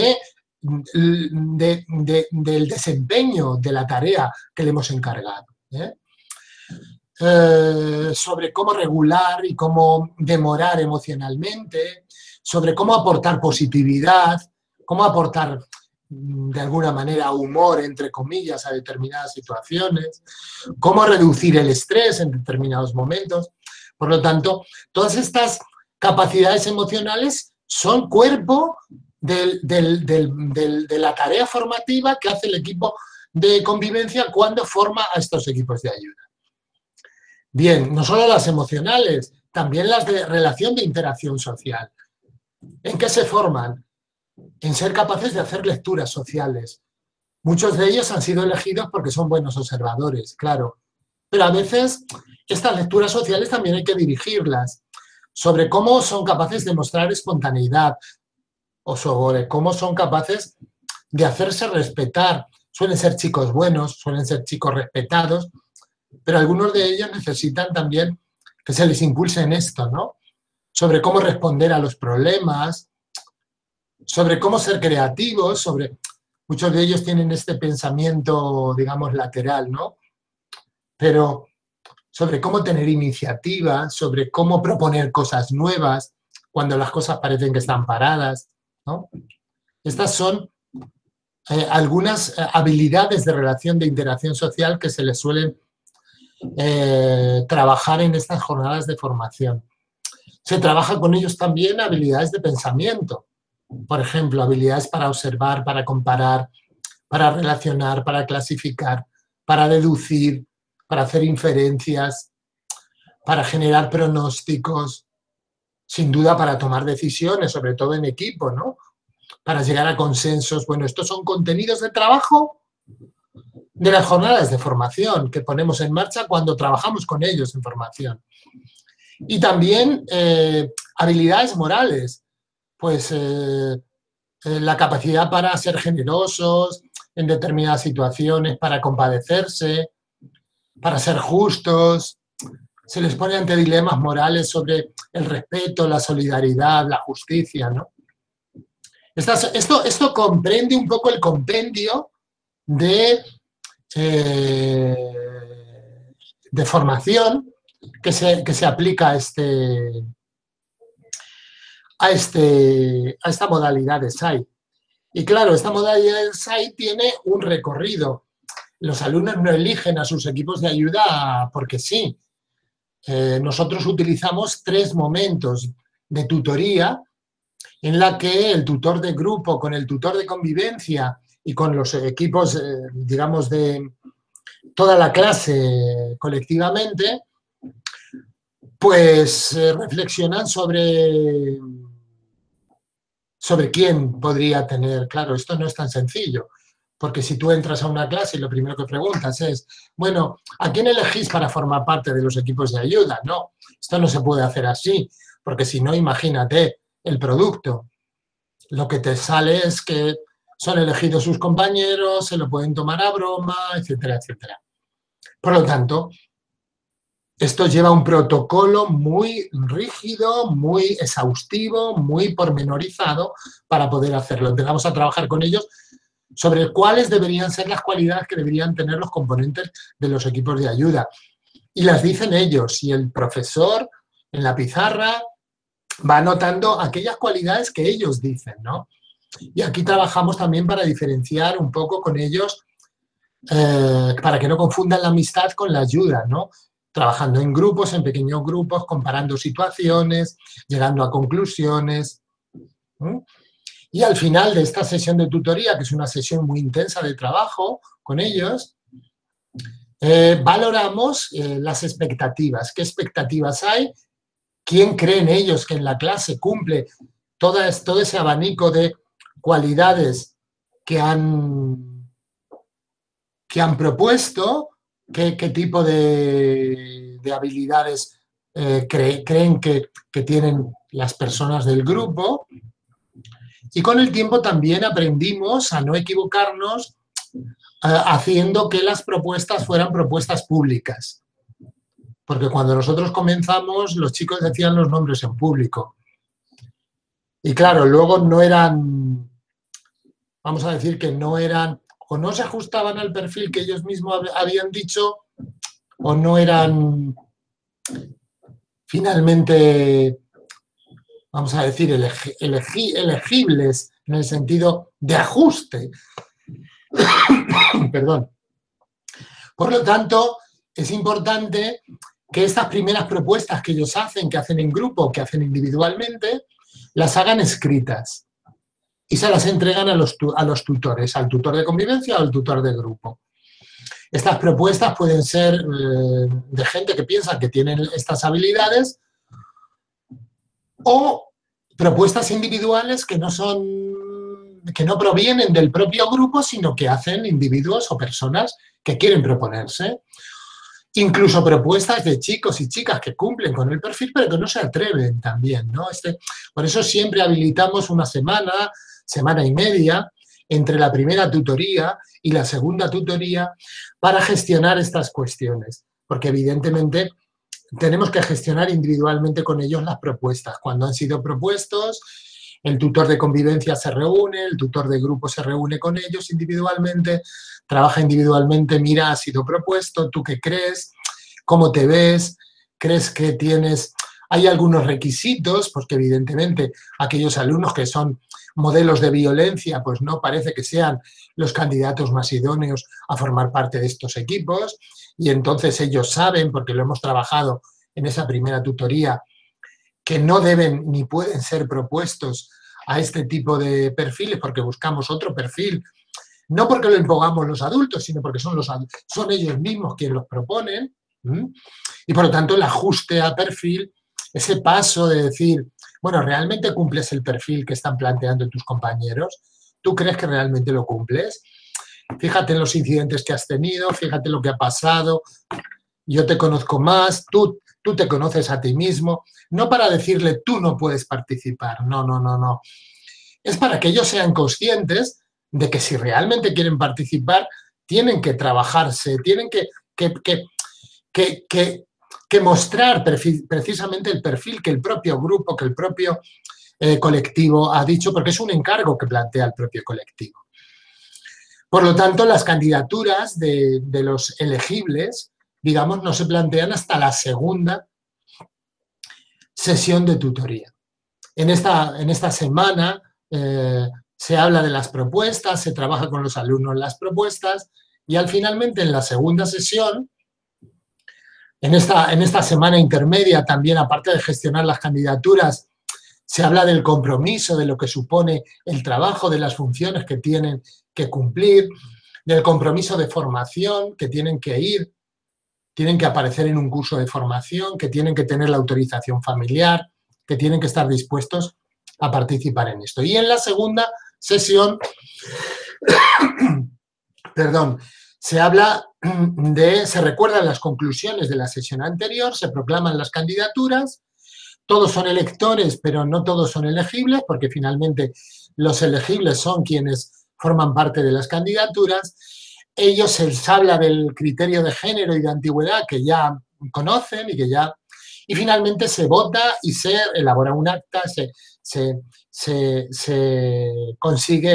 del desempeño de la tarea que le hemos encargado, ¿eh? Sobre cómo regular y cómo demorar emocionalmente, sobre cómo aportar positividad, cómo aportar de alguna manera humor, entre comillas, a determinadas situaciones, cómo reducir el estrés en determinados momentos. Por lo tanto, todas estas capacidades emocionales son cuerpo de la tarea formativa que hace el equipo de convivencia cuando forma a estos equipos de ayuda. Bien, no solo las emocionales, también las de relación de interacción social. ¿En qué se forman? En ser capaces de hacer lecturas sociales. Muchos de ellos han sido elegidos porque son buenos observadores, claro. Pero a veces estas lecturas sociales también hay que dirigirlas sobre cómo son capaces de mostrar espontaneidad o sobre cómo son capaces de hacerse respetar. Suelen ser chicos buenos, suelen ser chicos respetados, pero algunos de ellos necesitan también que se les impulse en esto, ¿no? Sobre cómo responder a los problemas, sobre cómo ser creativos, muchos de ellos tienen este pensamiento, digamos, lateral, ¿no? Pero sobre cómo tener iniciativa, sobre cómo proponer cosas nuevas cuando las cosas parecen que están paradas, ¿no? Estas son algunas habilidades de relación de interacción social que se les suelen trabajar en estas jornadas de formación. Se trabaja con ellos también habilidades de pensamiento, por ejemplo, habilidades para observar, para comparar, para relacionar, para clasificar, para deducir, para hacer inferencias, para generar pronósticos, sin duda para tomar decisiones, sobre todo en equipo, ¿no? Para llegar a consensos. Bueno, estos son contenidos de trabajo de las jornadas de formación que ponemos en marcha cuando trabajamos con ellos en formación. Y también habilidades morales, pues la capacidad para ser generosos en determinadas situaciones, para compadecerse, para ser justos. Se les pone ante dilemas morales sobre el respeto, la solidaridad, la justicia, ¿no? Esto comprende un poco el compendio de, eh, de formación que se aplica a esta modalidad de SAI. Y claro, esta modalidad de SAI tiene un recorrido. Los alumnos no eligen a sus equipos de ayuda porque sí. Nosotros utilizamos 3 momentos de tutoría en la que el tutor de grupo con el tutor de convivencia y con los equipos, digamos, de toda la clase colectivamente, pues reflexionan sobre quién podría tener. Claro, esto no es tan sencillo, porque si tú entras a una clase y lo primero que preguntas es, bueno, ¿a quién elegís para formar parte de los equipos de ayuda? No, esto no se puede hacer así, porque si no, imagínate el producto. Lo que te sale es que son elegidos sus compañeros, se lo pueden tomar a broma, etcétera, etcétera. Por lo tanto, esto lleva un protocolo muy rígido, muy exhaustivo, muy pormenorizado para poder hacerlo. Empezamos a trabajar con ellos sobre cuáles deberían ser las cualidades que deberían tener los componentes de los equipos de ayuda. Y las dicen ellos, y el profesor en la pizarra va anotando aquellas cualidades que ellos dicen, ¿no? Y aquí trabajamos también para diferenciar un poco con ellos, para que no confundan la amistad con la ayuda, ¿no? Trabajando en grupos, en pequeños grupos, comparando situaciones, llegando a conclusiones. ¿Eh? Y al final de esta sesión de tutoría, que es una sesión muy intensa de trabajo con ellos, valoramos las expectativas. ¿Qué expectativas hay? ¿Quién creen ellos que en la clase cumple todo ese abanico de cualidades que han propuesto? ¿Qué tipo de habilidades creen que tienen las personas del grupo? Y con el tiempo también aprendimos a no equivocarnos haciendo que las propuestas fueran propuestas públicas. Porque cuando nosotros comenzamos, los chicos decían los nombres en público. Y claro, luego no eran, vamos a decir que no eran, o no se ajustaban al perfil que ellos mismos habían dicho, o no eran finalmente, vamos a decir, elegibles en el sentido de ajuste. Perdón. Por lo tanto, es importante que estas primeras propuestas que ellos hacen, que hacen en grupo, que hacen individualmente, las hagan escritas y se las entregan a los tutores, al tutor de convivencia o al tutor de grupo. Estas propuestas pueden ser de gente que piensa que tienen estas habilidades o propuestas individuales que no provienen del propio grupo, sino que hacen individuos o personas que quieren proponerse. Incluso propuestas de chicos y chicas que cumplen con el perfil, pero que no se atreven también, ¿no? Por eso siempre habilitamos una semana, semana y media, entre la primera tutoría y la segunda tutoría para gestionar estas cuestiones, porque evidentemente tenemos que gestionar individualmente con ellos las propuestas. Cuando han sido propuestos, el tutor de convivencia se reúne, el tutor de grupo se reúne con ellos individualmente, trabaja individualmente, mira, ha sido propuesto, ¿tú qué crees? ¿Cómo te ves? ¿Crees que tienes...? Hay algunos requisitos, porque evidentemente aquellos alumnos que son modelos de violencia, pues no parece que sean los candidatos más idóneos a formar parte de estos equipos, y entonces ellos saben, porque lo hemos trabajado en esa primera tutoría, que no deben ni pueden ser propuestos a este tipo de perfiles, porque buscamos otro perfil, no porque lo impongamos los adultos, sino porque son ellos mismos quienes los proponen, y por lo tanto el ajuste a perfil, ese paso de decir, bueno, ¿realmente cumples el perfil que están planteando tus compañeros? ¿Tú crees que realmente lo cumples? Fíjate en los incidentes que has tenido, fíjate lo que ha pasado, yo te conozco más, tú te conoces a ti mismo, no para decirle tú no puedes participar, no, no, no, no. Es para que ellos sean conscientes de que si realmente quieren participar, tienen que trabajarse, tienen que mostrar precisamente el perfil que el propio grupo, que el propio colectivo ha dicho, porque es un encargo que plantea el propio colectivo. Por lo tanto, las candidaturas de los elegibles, digamos, no se plantean hasta la segunda sesión de tutoría. En esta semana se habla de las propuestas, se trabaja con los alumnos las propuestas y finalmente en la segunda sesión, en esta semana intermedia también, aparte de gestionar las candidaturas, se habla del compromiso, de lo que supone el trabajo, de las funciones que tienen que cumplir, del compromiso de formación, que tienen que ir, tienen que aparecer en un curso de formación, que tienen que tener la autorización familiar, que tienen que estar dispuestos a participar en esto. Y en la segunda sesión, perdón, se recuerdan las conclusiones de la sesión anterior, se proclaman las candidaturas, todos son electores, pero no todos son elegibles, porque finalmente los elegibles son quienes forman parte de las candidaturas. Ellos se les habla del criterio de género y de antigüedad que ya conocen y finalmente se vota y se elabora un acta, se consigue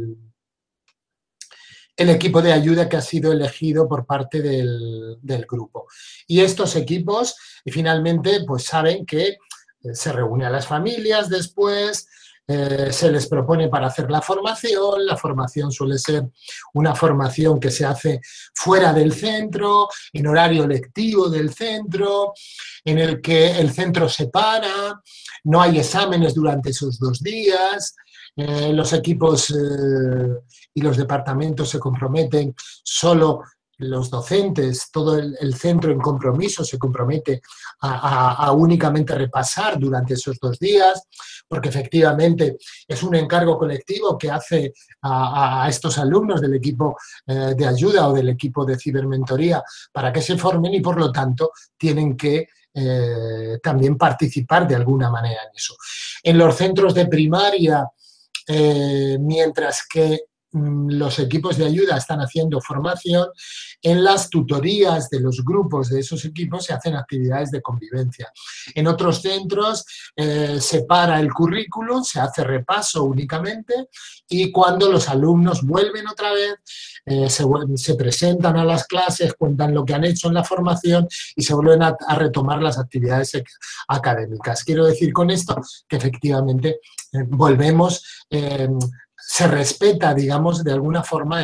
el equipo de ayuda que ha sido elegido por parte del grupo. Y estos equipos finalmente pues saben que se reúne a las familias después, se les propone para hacer la formación suele ser una formación que se hace fuera del centro, en horario lectivo del centro, en el que el centro se para, no hay exámenes durante esos 2 días, los equipos y los departamentos se comprometen, solo los docentes, todo el centro en compromiso se compromete a únicamente repasar durante esos 2 días, porque efectivamente es un encargo colectivo que hace a estos alumnos del equipo de ayuda o del equipo de cibermentoría para que se formen y por lo tanto tienen que también participar de alguna manera en eso. En los centros de primaria, mientras que los equipos de ayuda están haciendo formación, en las tutorías de los grupos de esos equipos se hacen actividades de convivencia. En otros centros se para el currículum, se hace repaso únicamente y cuando los alumnos vuelven otra vez, se presentan a las clases, cuentan lo que han hecho en la formación y se vuelven a retomar las actividades académicas. Quiero decir con esto que efectivamente volvemos, se respeta, digamos, de alguna forma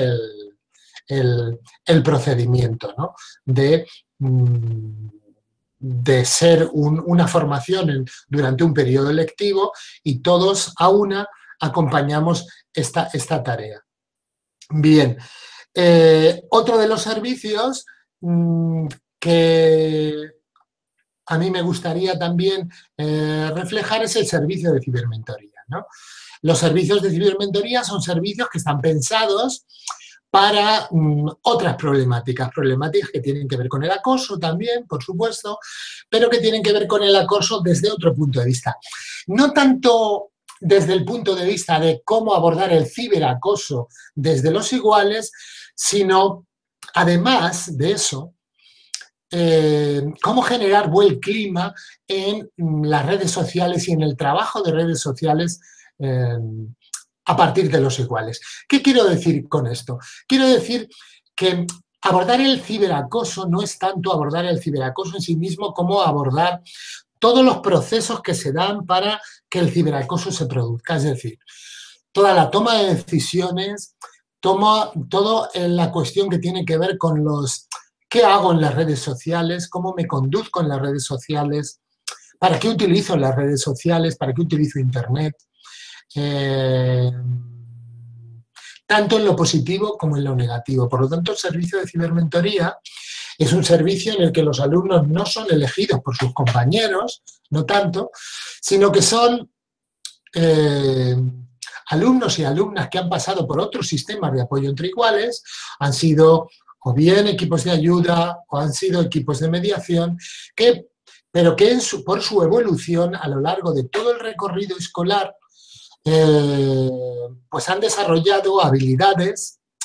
el procedimiento, ¿no? de ser una formación durante un periodo lectivo y todos a una acompañamos esta tarea. Bien, otro de los servicios que a mí me gustaría también reflejar es el servicio de cibermentoría, ¿no? Los servicios de cibermentoría son servicios que están pensados para otras problemáticas que tienen que ver con el acoso también, por supuesto, pero que tienen que ver con el acoso desde otro punto de vista. No tanto desde el punto de vista de cómo abordar el ciberacoso desde los iguales, sino, además de eso, cómo generar buen clima en las redes sociales y en el trabajo de redes sociales a partir de los iguales. ¿Qué quiero decir con esto? Quiero decir que abordar el ciberacoso no es tanto abordar el ciberacoso en sí mismo como abordar todos los procesos que se dan para que el ciberacoso se produzca. Es decir, toda la toma de decisiones, todo en la cuestión que tiene que ver con qué hago en las redes sociales, cómo me conduzco en las redes sociales, para qué utilizo las redes sociales, para qué utilizo Internet. Tanto en lo positivo como en lo negativo. Por lo tanto, el servicio de cibermentoría es un servicio en el que los alumnos no son elegidos por sus compañeros, no tanto, sino que son alumnos y alumnas que han pasado por otros sistemas de apoyo entre iguales, han sido o bien equipos de ayuda o han sido equipos de mediación, pero que por su evolución a lo largo de todo el recorrido escolar pues han desarrollado habilidades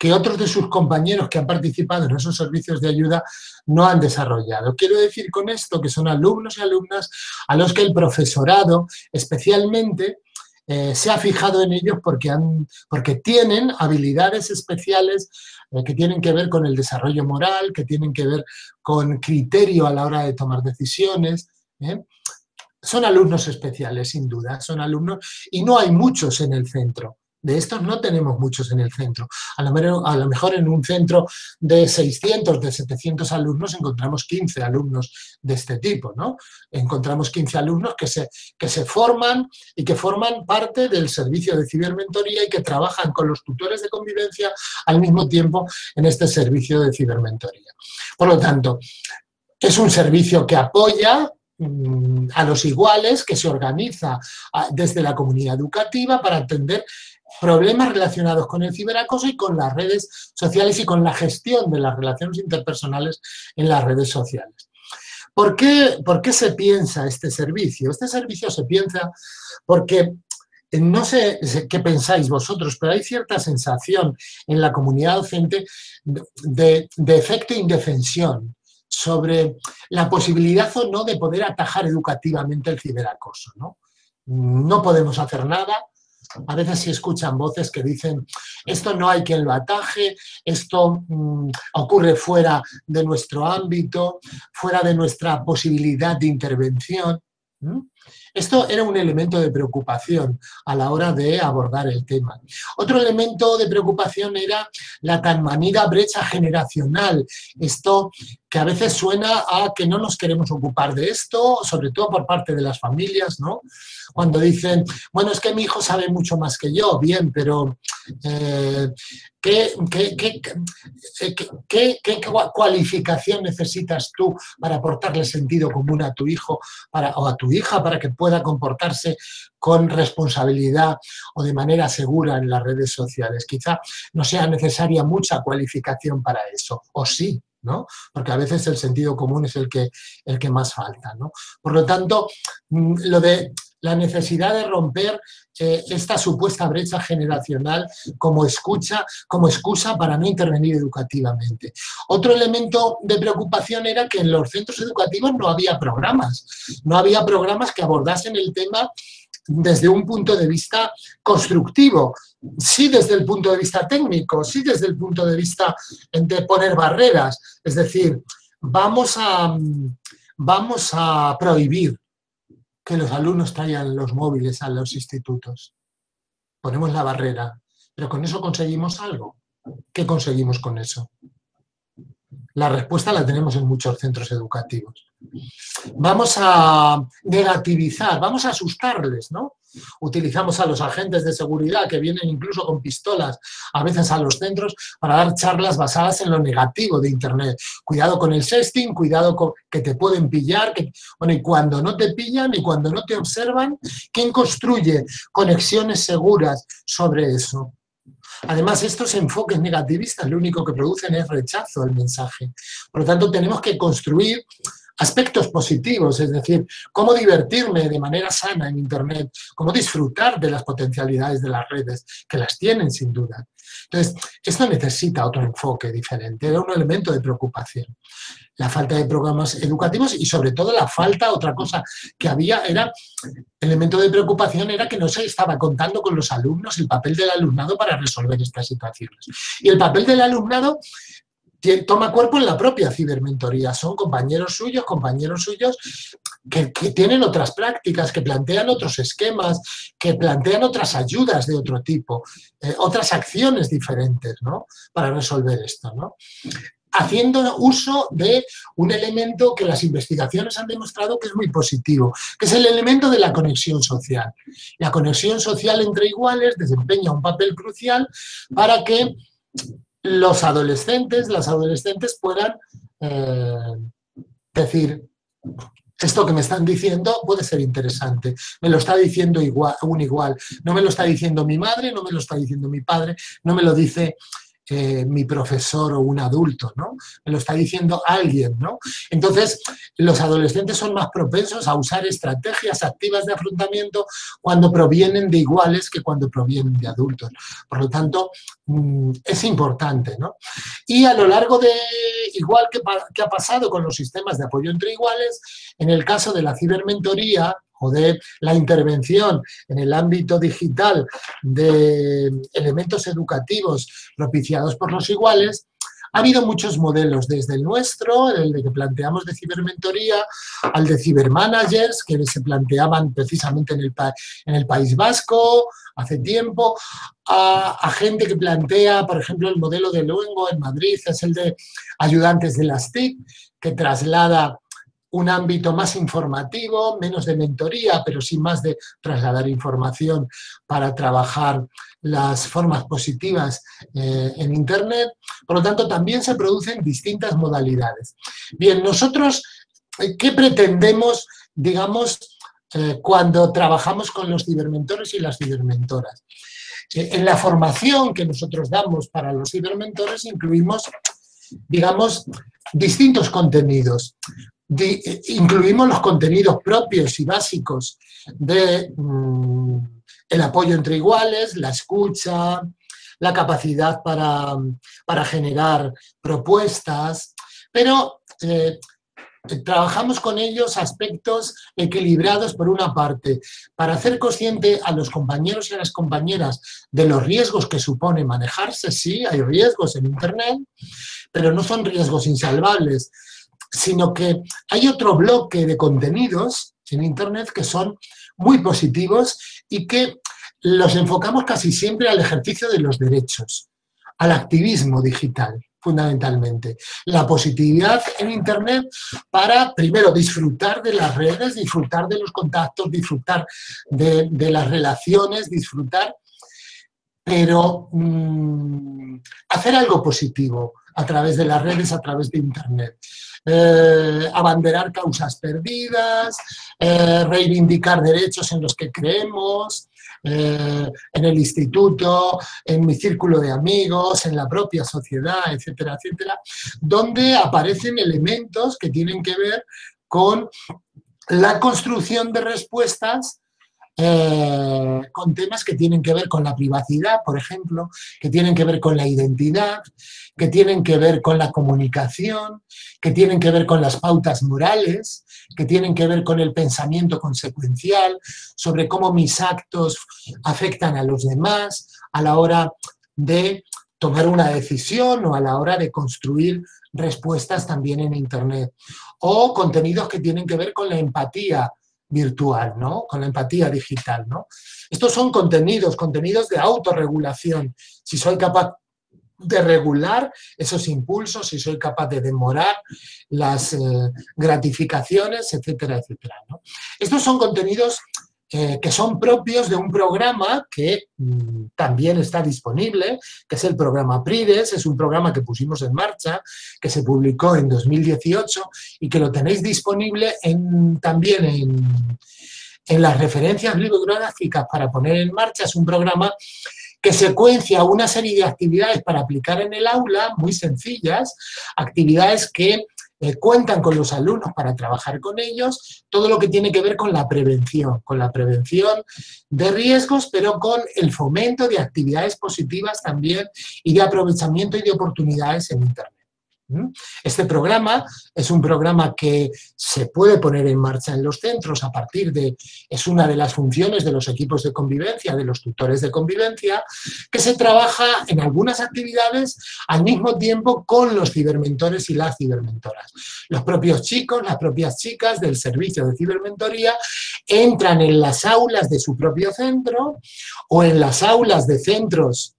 que otros de sus compañeros que han participado en esos servicios de ayuda no han desarrollado. Quiero decir con esto que son alumnos y alumnas a los que el profesorado especialmente se ha fijado en ellos porque tienen habilidades especiales que tienen que ver con el desarrollo moral, que tienen que ver con criterio a la hora de tomar decisiones. Son alumnos especiales, sin duda, son alumnos, y no hay muchos en el centro. De estos no tenemos muchos en el centro. A lo mejor en un centro de 600, de 700 alumnos encontramos 15 alumnos de este tipo, ¿no? Encontramos 15 alumnos que se forman y que forman parte del servicio de cibermentoría y que trabajan con los tutores de convivencia al mismo tiempo en este servicio de cibermentoría. Por lo tanto, es un servicio que apoya a los iguales, que se organiza desde la comunidad educativa para atender problemas relacionados con el ciberacoso y con las redes sociales y con la gestión de las relaciones interpersonales en las redes sociales. ¿Por qué se piensa este servicio? Este servicio se piensa porque, no sé qué pensáis vosotros, pero hay cierta sensación en la comunidad docente de efecto indefensión sobre la posibilidad o no de poder atajar educativamente el ciberacoso, ¿no? No podemos hacer nada. A veces se escuchan voces que dicen esto no hay quien lo ataje, esto ocurre fuera de nuestro ámbito, fuera de nuestra posibilidad de intervención. Esto era un elemento de preocupación a la hora de abordar el tema. Otro elemento de preocupación era la tan manida brecha generacional. Esto que a veces suena a que no nos queremos ocupar de esto, sobre todo por parte de las familias, ¿no? Cuando dicen, bueno, es que mi hijo sabe mucho más que yo, bien, pero ¿qué cualificación necesitas tú para aportarle sentido común a tu hijo o a tu hija para que pueda comportarse con responsabilidad o de manera segura en las redes sociales? Quizá no sea necesaria mucha cualificación para eso, o sí, ¿no? Porque a veces el sentido común es el que más falta, ¿no? Por lo tanto, lo de la necesidad de romper esta supuesta brecha generacional como excusa para no intervenir educativamente. Otro elemento de preocupación era que en los centros educativos no había programas que abordasen el tema desde un punto de vista constructivo, sí desde el punto de vista técnico, sí desde el punto de vista de poner barreras, es decir, vamos a prohibir que los alumnos traigan los móviles a los institutos. Ponemos la barrera, pero ¿con eso conseguimos algo? ¿Qué conseguimos con eso? La respuesta la tenemos en muchos centros educativos. Vamos a negativizar, vamos a asustarles, ¿no? Utilizamos a los agentes de seguridad que vienen incluso con pistolas a veces a los centros para dar charlas basadas en lo negativo de Internet. Cuidado con el sexting, cuidado con que te pueden pillar, y cuando no te pillan y cuando no te observan, ¿quién construye conexiones seguras sobre eso? Además, estos enfoques negativistas lo único que producen es rechazo al mensaje. Por lo tanto, tenemos que construir aspectos positivos, es decir, cómo divertirme de manera sana en Internet, cómo disfrutar de las potencialidades de las redes, que las tienen sin duda. Entonces, esto necesita otro enfoque diferente, era un elemento de preocupación. La falta de programas educativos y sobre todo la falta, otra cosa que había era, elemento de preocupación era que no se estaba contando con los alumnos, el papel del alumnado para resolver estas situaciones. Y el papel del alumnado toma cuerpo en la propia cibermentoría. Son compañeros suyos que tienen otras prácticas, que plantean otros esquemas, que plantean otras ayudas de otro tipo, otras acciones diferentes, ¿no? Para resolver esto, ¿no? Haciendo uso de un elemento que las investigaciones han demostrado que es muy positivo, que es el elemento de la conexión social. La conexión social entre iguales desempeña un papel crucial para que los adolescentes, las adolescentes puedan decir, esto que me están diciendo puede ser interesante, me lo está diciendo un igual, no me lo está diciendo mi madre, no me lo está diciendo mi padre, no me lo dice mi profesor o un adulto, ¿no? Me lo está diciendo alguien, ¿no? Entonces, los adolescentes son más propensos a usar estrategias activas de afrontamiento cuando provienen de iguales que cuando provienen de adultos. Por lo tanto, es importante, ¿no? Y a lo largo de, igual que ha pasado con los sistemas de apoyo entre iguales, en el caso de la cibermentoría o de la intervención en el ámbito digital de elementos educativos propiciados por los iguales, ha habido muchos modelos, desde el nuestro, el de que planteamos de cibermentoría, al de cibermanagers, que se planteaban precisamente en el País Vasco hace tiempo, a gente que plantea, por ejemplo, el modelo de Luengo en Madrid, es el de ayudantes de las TIC, que traslada un ámbito más informativo, menos de mentoría, pero sí más de trasladar información para trabajar las formas positivas en Internet. Por lo tanto, también se producen distintas modalidades. Bien, nosotros, ¿qué pretendemos, digamos, cuando trabajamos con los cibermentores y las cibermentoras? En la formación que nosotros damos para los cibermentores incluimos, digamos, distintos contenidos. Incluimos los contenidos propios y básicos de el apoyo entre iguales, la escucha, la capacidad para generar propuestas, pero trabajamos con ellos aspectos equilibrados por una parte, para hacer consciente a los compañeros y a las compañeras de los riesgos que supone manejarse. Sí, hay riesgos en Internet, pero no son riesgos insalvables, sino que hay otro bloque de contenidos en Internet que son muy positivos y que los enfocamos casi siempre al ejercicio de los derechos, al activismo digital, fundamentalmente. La positividad en Internet para, primero, disfrutar de las redes, disfrutar de los contactos, disfrutar de las relaciones, disfrutar, pero hacer algo positivo a través de las redes, a través de Internet. Abanderar causas perdidas, reivindicar derechos en los que creemos, en el instituto, en mi círculo de amigos, en la propia sociedad, etcétera, etcétera, donde aparecen elementos que tienen que ver con la construcción de respuestas con temas que tienen que ver con la privacidad, por ejemplo, que tienen que ver con la identidad, que tienen que ver con la comunicación, que tienen que ver con las pautas morales, que tienen que ver con el pensamiento consecuencial, sobre cómo mis actos afectan a los demás a la hora de tomar una decisión o a la hora de construir respuestas también en Internet. O contenidos que tienen que ver con la empatía virtual, ¿no? Con la empatía digital, ¿no? Estos son contenidos de autorregulación. Si soy capaz de regular esos impulsos, si soy capaz de demorar las gratificaciones, etcétera, etcétera, ¿no? Estos son contenidos que son propios de un programa que también está disponible, que es el programa PRIDES, es un programa que pusimos en marcha, que se publicó en 2018 y que lo tenéis disponible también en las referencias bibliográficas para poner en marcha. Es un programa que secuencia una serie de actividades para aplicar en el aula, muy sencillas, actividades que cuentan con los alumnos para trabajar con ellos, todo lo que tiene que ver con la prevención de riesgos, pero con el fomento de actividades positivas también y de aprovechamiento y de oportunidades en Internet. Este programa es un programa que se puede poner en marcha en los centros a partir de, es una de las funciones de los equipos de convivencia, de los tutores de convivencia, que se trabaja en algunas actividades al mismo tiempo con los cibermentores y las cibermentoras. Los propios chicos, las propias chicas del servicio de cibermentoría entran en las aulas de su propio centro o en las aulas de centros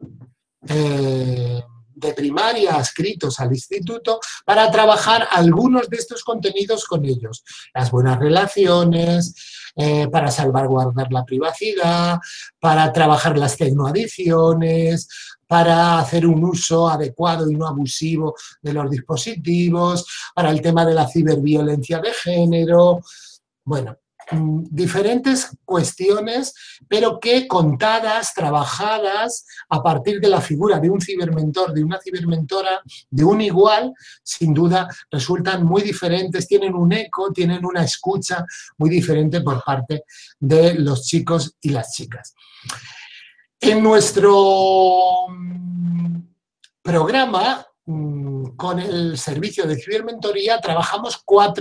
de primaria adscritos al instituto para trabajar algunos de estos contenidos con ellos. Las buenas relaciones, para salvaguardar la privacidad, para trabajar las tecnoadicciones, para hacer un uso adecuado y no abusivo de los dispositivos, para el tema de la ciberviolencia de género. Bueno, diferentes cuestiones, pero que contadas, trabajadas a partir de la figura de un cibermentor, de una cibermentora, de un igual, sin duda resultan muy diferentes, tienen un eco, tienen una escucha muy diferente por parte de los chicos y las chicas. En nuestro programa, con el servicio de cibermentoría, trabajamos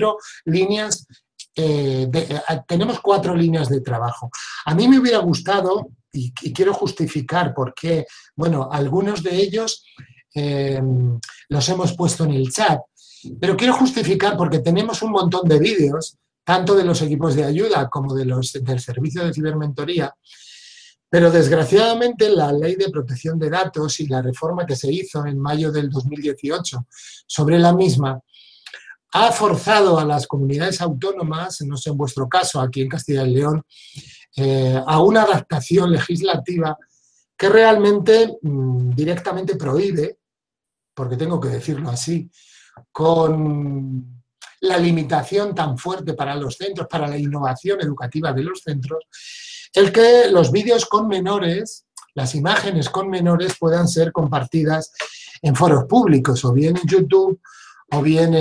tenemos 4 líneas de trabajo. A mí me hubiera gustado, y quiero justificar por qué, bueno, algunos de ellos los hemos puesto en el chat, pero quiero justificar porque tenemos un montón de vídeos, tanto de los equipos de ayuda como del servicio de cibermentoría, pero desgraciadamente la Ley de Protección de Datos y la reforma que se hizo en mayo del 2018 sobre la misma ha forzado a las comunidades autónomas, no sé en vuestro caso, aquí en Castilla y León, a una adaptación legislativa que realmente directamente prohíbe, porque tengo que decirlo así, con la limitación tan fuerte para los centros, para la innovación educativa de los centros, el que los vídeos con menores, las imágenes con menores puedan ser compartidas en foros públicos, o bien en YouTube, o bien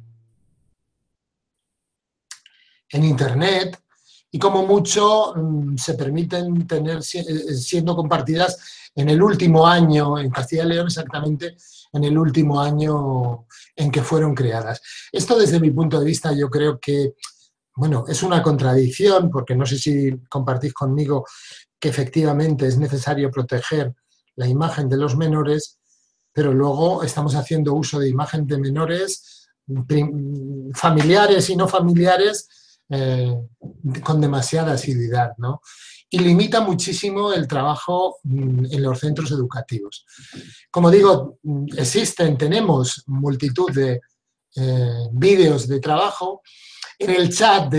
en Internet, y como mucho se permiten tener siendo compartidas en el último año, en Castilla y León exactamente, en el último año en que fueron creadas. Esto desde mi punto de vista yo creo que, bueno, es una contradicción, porque no sé si compartís conmigo que efectivamente es necesario proteger la imagen de los menores, pero luego estamos haciendo uso de imagen de menores familiares y no familiares con demasiada asiduidad, ¿no? Y limita muchísimo el trabajo en los centros educativos. Como digo, tenemos multitud de vídeos de trabajo. En el chat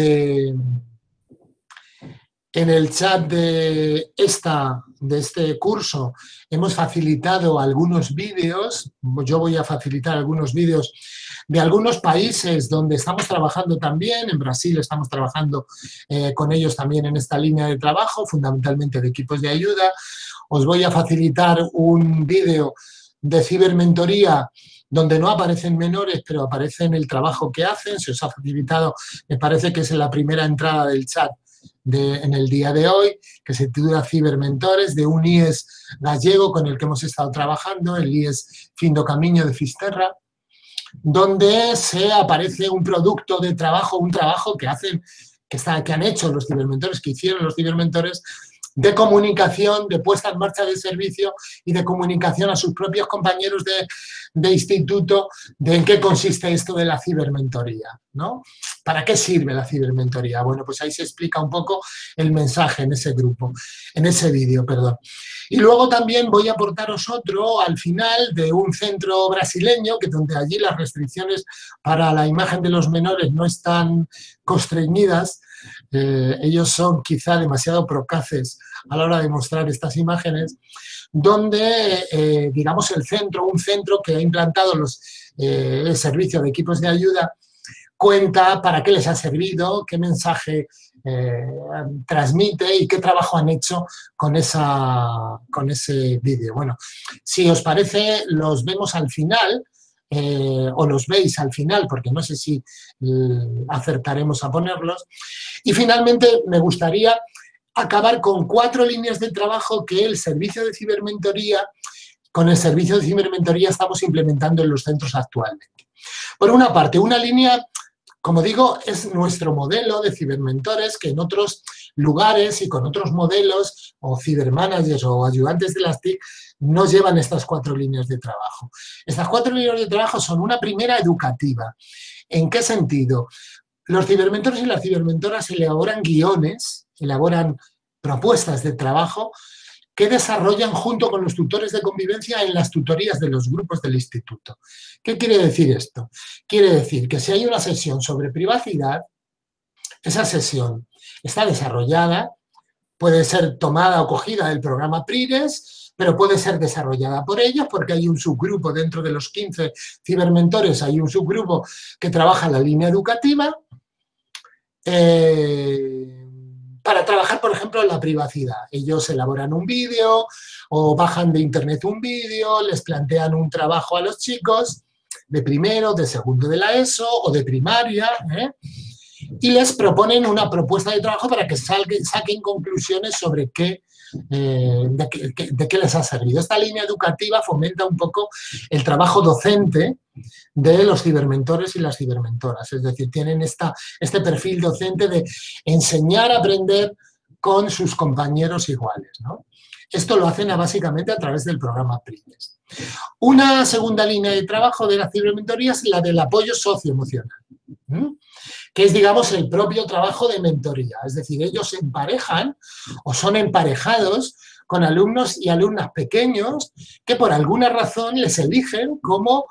de este curso hemos facilitado algunos vídeos. Yo voy a facilitar algunos vídeos de algunos países donde estamos trabajando también. En Brasil estamos trabajando con ellos también en esta línea de trabajo, fundamentalmente de equipos de ayuda. Os voy a facilitar un vídeo de cibermentoría donde no aparecen menores, pero aparecen el trabajo que hacen. Se os ha facilitado, me parece que es en la primera entrada del chat en el día de hoy, que se titula Cibermentores, de un IES gallego con el que hemos estado trabajando, el IES Fin do Camiño de Fisterra, donde se aparece un producto de trabajo, un trabajo que han hecho los cibermentores, que hicieron los cibermentores, de comunicación, de puesta en marcha del servicio y de comunicación a sus propios compañeros de instituto de en qué consiste esto de la cibermentoría, ¿no? ¿Para qué sirve la cibermentoría? Bueno, pues ahí se explica un poco el mensaje en ese grupo, en ese vídeo, perdón. Y luego también voy a aportaros otro al final de un centro brasileño, que donde allí las restricciones para la imagen de los menores no están constreñidas. Ellos son quizá demasiado procaces a la hora de mostrar estas imágenes, donde, digamos, un centro que ha implantado el servicio de equipos de ayuda, cuenta para qué les ha servido, qué mensaje transmite y qué trabajo han hecho con ese vídeo. Bueno, si os parece, los vemos al final, o los veis al final, porque no sé si acertaremos a ponerlos. Y finalmente me gustaría acabar con 4 líneas de trabajo que el servicio de cibermentoría, con el servicio de cibermentoría estamos implementando en los centros actualmente. Por una parte, una línea, como digo, es nuestro modelo de cibermentores que en otros lugares y con otros modelos o cibermanagers o ayudantes de las TIC no llevan estas 4 líneas de trabajo. Estas 4 líneas de trabajo son una primera educativa. ¿En qué sentido? Los cibermentores y las cibermentoras elaboran guiones, elaboran propuestas de trabajo que desarrollan junto con los tutores de convivencia en las tutorías de los grupos del instituto. ¿Qué quiere decir esto? Quiere decir que si hay una sesión sobre privacidad, esa sesión está desarrollada, puede ser tomada o cogida del programa PRIRES, pero puede ser desarrollada por ellos porque hay un subgrupo dentro de los 15 cibermentores, hay un subgrupo que trabaja la línea educativa para trabajar, por ejemplo, en la privacidad. Ellos elaboran un vídeo o bajan de internet un vídeo, les plantean un trabajo a los chicos de primero, de segundo de la ESO o de primaria, y les proponen una propuesta de trabajo para que saquen conclusiones sobre de qué les ha servido. Esta línea educativa fomenta un poco el trabajo docente de los cibermentores y las cibermentoras, es decir, tienen este perfil docente de enseñar a aprender con sus compañeros iguales, ¿no? Esto lo hacen básicamente a través del programa PRIDES. Una segunda línea de trabajo de la cibermentoría es la del apoyo socioemocional, que es, digamos, el propio trabajo de mentoría. Es decir, ellos se emparejan o son emparejados con alumnos y alumnas pequeños que por alguna razón les eligen como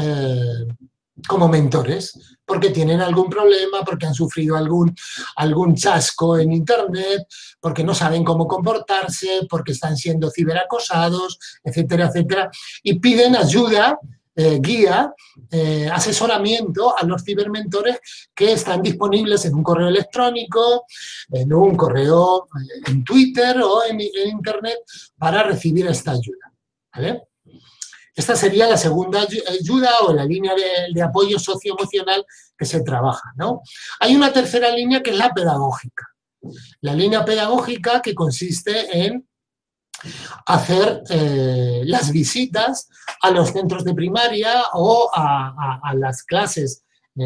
mentores, porque tienen algún problema, porque han sufrido algún chasco en internet, porque no saben cómo comportarse, porque están siendo ciberacosados, etcétera, etcétera, y piden ayuda, guía, asesoramiento a los cibermentores que están disponibles en un correo electrónico, en un correo en Twitter o en internet para recibir esta ayuda, ¿vale? Esta sería la segunda ayuda o la línea de apoyo socioemocional que se trabaja, ¿no? Hay una tercera línea que es la pedagógica. La línea pedagógica que consiste en hacer las visitas a los centros de primaria o a las clases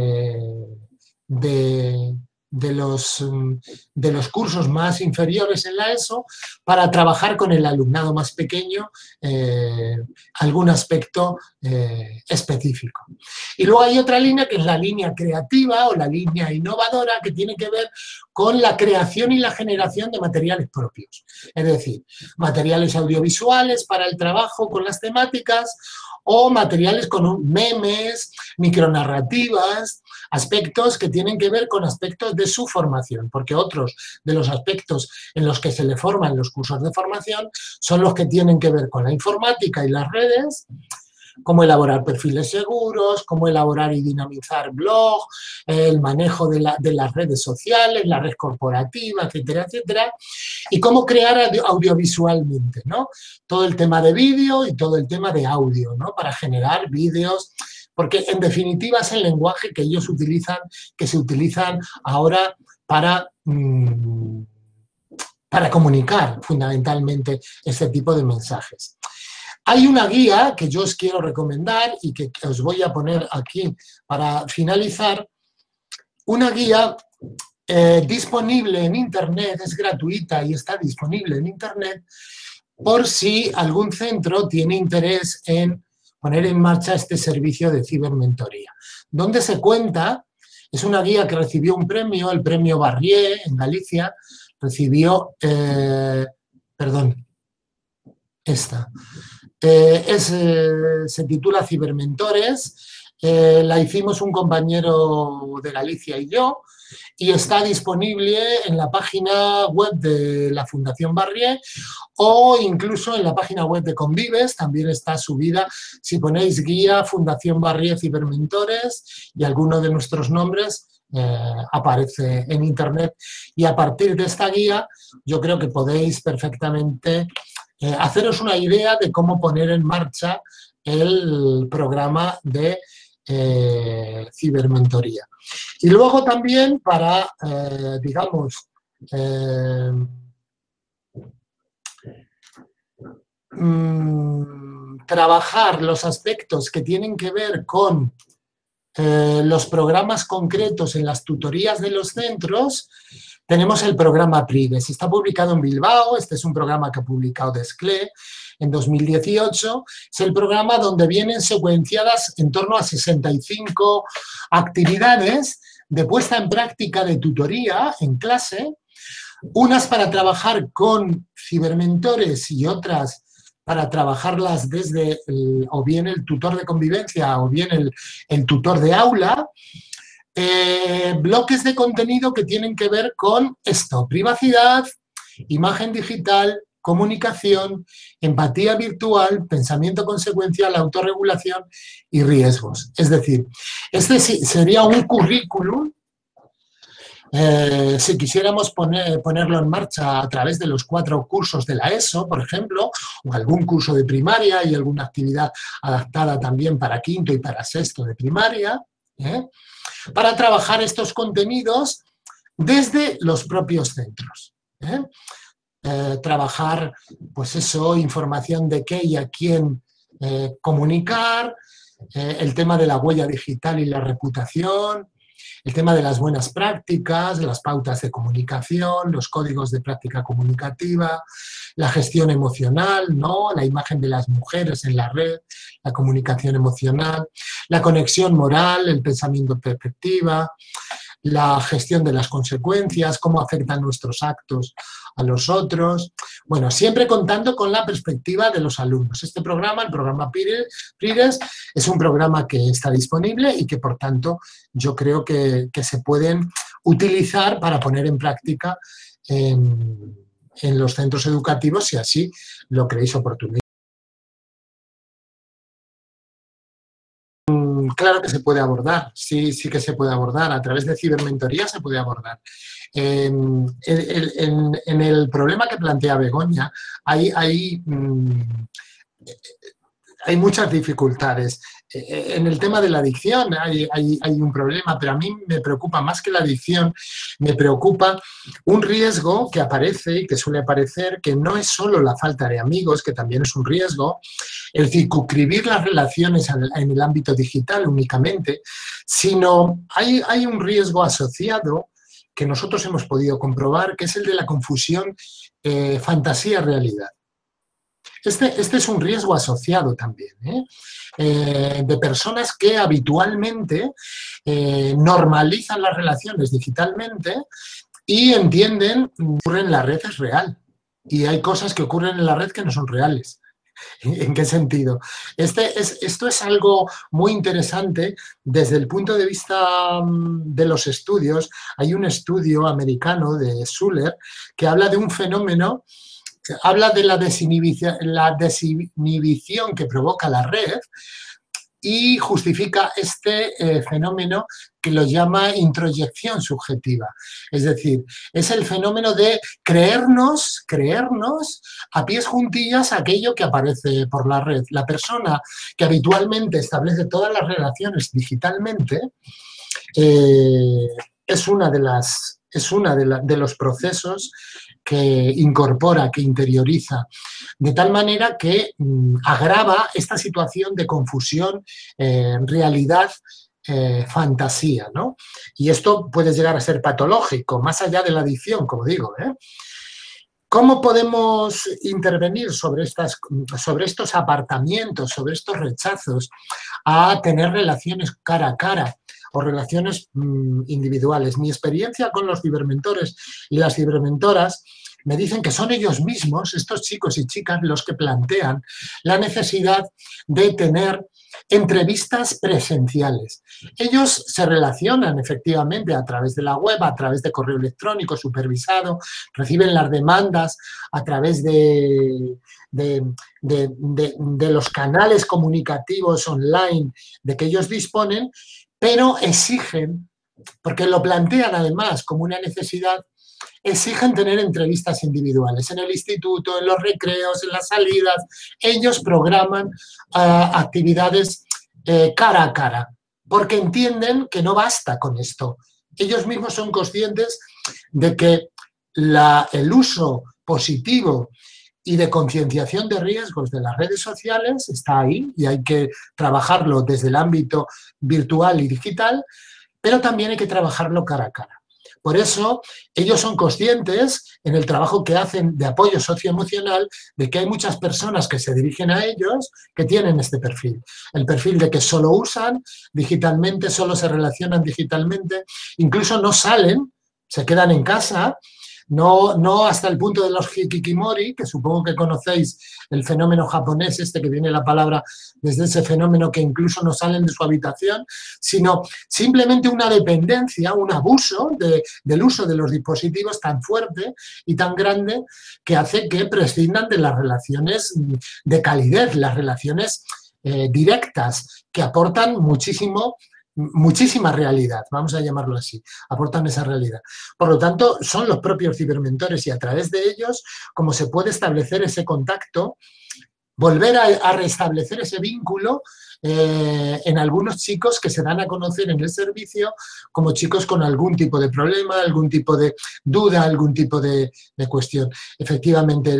de los cursos más inferiores en la ESO para trabajar con el alumnado más pequeño algún aspecto específico. Y luego hay otra línea que es la línea creativa o la línea innovadora que tiene que ver con la creación y la generación de materiales propios. Es decir, materiales audiovisuales para el trabajo con las temáticas o materiales con memes, micronarrativas, aspectos que tienen que ver con aspectos de su formación, porque otros de los aspectos en los que se le forman los cursos de formación son los que tienen que ver con la informática y las redes, cómo elaborar perfiles seguros, cómo elaborar y dinamizar blog, el manejo de las redes sociales, la red corporativa, etcétera, etcétera, y cómo crear audiovisualmente, ¿no? Todo el tema de vídeo y todo el tema de audio, ¿no? Para generar vídeos, porque en definitiva es el lenguaje que ellos utilizan, que se utilizan ahora para comunicar fundamentalmente este tipo de mensajes. Hay una guía que yo os quiero recomendar y que os voy a poner aquí para finalizar. Una guía disponible en internet, es gratuita y está disponible en internet por si algún centro tiene interés en poner en marcha este servicio de cibermentoría. Donde se cuenta, es una guía que recibió un premio, el premio Barrié en Galicia, recibió, se titula Cibermentores, la hicimos un compañero de Galicia y yo, y está disponible en la página web de la Fundación Barrié o incluso en la página web de Convives, también está subida. Si ponéis guía Fundación Barrié Cibermentores y alguno de nuestros nombres, aparece en internet, y a partir de esta guía yo creo que podéis perfectamente haceros una idea de cómo poner en marcha el programa de cibermentoría. Y luego también para, digamos, trabajar los aspectos que tienen que ver con los programas concretos en las tutorías de los centros, tenemos el programa PRIDES. Está publicado en Bilbao, este es un programa que ha publicado Desclé en 2018. Es el programa donde vienen secuenciadas en torno a 65 actividades de puesta en práctica de tutoría en clase, unas para trabajar con cibermentores y otras para trabajarlas desde o bien el tutor de convivencia o bien el tutor de aula, bloques de contenido que tienen que ver con esto: privacidad, imagen digital, comunicación, empatía virtual, pensamiento consecuencial, autorregulación y riesgos. Es decir, este sería un currículum Si quisiéramos ponerlo en marcha a través de los 4 cursos de la ESO, por ejemplo, o algún curso de primaria y alguna actividad adaptada también para quinto y para sexto de primaria, para trabajar estos contenidos desde los propios centros. Trabajar, pues eso, información de qué y a quién comunicar, el tema de la huella digital y la reputación, el tema de las buenas prácticas, las pautas de comunicación, los códigos de práctica comunicativa, la gestión emocional, ¿no? La imagen de las mujeres en la red, la comunicación emocional, la conexión moral, el pensamiento en perspectiva, la gestión de las consecuencias, cómo afectan nuestros actos a los otros. Bueno, siempre contando con la perspectiva de los alumnos. Este programa, el programa PRIRES, es un programa que está disponible y que, por tanto, yo creo que se pueden utilizar para poner en práctica en los centros educativos, si así lo creéis oportuno. Claro que se puede abordar, sí que se puede abordar, a través de cibermentoría se puede abordar. En el problema que plantea Begoña hay muchas dificultades. En el tema de la adicción hay un problema, pero a mí me preocupa más que la adicción, me preocupa un riesgo que aparece y que suele aparecer, que no es solo la falta de amigos, que también es un riesgo, el circunscribir las relaciones en el ámbito digital únicamente, sino hay un riesgo asociado que nosotros hemos podido comprobar, que es el de la confusión fantasía-realidad. Este es un riesgo asociado también, de personas que habitualmente normalizan las relaciones digitalmente y entienden que ocurre en la red es real. Y hay cosas que ocurren en la red que no son reales. ¿En qué sentido? Esto es algo muy interesante desde el punto de vista de los estudios. Hay un estudio americano de Schuller que habla de un fenómeno, habla de la desinhibición que provoca la red y justifica este fenómeno que lo llama introyección subjetiva. Es decir, es el fenómeno de creernos a pies juntillas aquello que aparece por la red. La persona que habitualmente establece todas las relaciones digitalmente es una de los procesos que incorpora, que interioriza, de tal manera que agrava esta situación de confusión, realidad, fantasía, ¿no? Y esto puede llegar a ser patológico, más allá de la adicción, como digo, ¿Cómo podemos intervenir sobre estos apartamientos, sobre estos rechazos a tener relaciones cara a cara o relaciones individuales? Mi experiencia con los cibermentores y las cibermentoras me dicen que son ellos mismos, estos chicos y chicas, los que plantean la necesidad de tener entrevistas presenciales. Ellos se relacionan efectivamente a través de la web, a través de correo electrónico supervisado, reciben las demandas a través de los canales comunicativos online de que ellos disponen, pero exigen, porque lo plantean además como una necesidad, exigen tener entrevistas individuales en el instituto, en los recreos, en las salidas. Ellos programan actividades cara a cara, porque entienden que no basta con esto. Ellos mismos son conscientes de que el uso positivo y de concienciación de riesgos de las redes sociales está ahí y hay que trabajarlo desde el ámbito virtual y digital, pero también hay que trabajarlo cara a cara. Por eso, ellos son conscientes, en el trabajo que hacen de apoyo socioemocional, de que hay muchas personas que se dirigen a ellos que tienen este perfil. El perfil de que solo usan digitalmente, solo se relacionan digitalmente, incluso no salen, se quedan en casa, no hasta el punto de los hikikomori, que supongo que conocéis el fenómeno japonés, que viene la palabra desde ese fenómeno, que incluso no salen de su habitación, sino simplemente una dependencia, un abuso del uso de los dispositivos tan fuerte y tan grande que hace que prescindan de las relaciones de calidez, las relaciones directas, que aportan muchísimo muchísima realidad, vamos a llamarlo así, aportan esa realidad. Por lo tanto, son los propios cibermentores y a través de ellos, como se puede establecer ese contacto, volver a restablecer ese vínculo en algunos chicos que se dan a conocer en el servicio como chicos con algún tipo de problema, algún tipo de duda, algún tipo de cuestión. Efectivamente,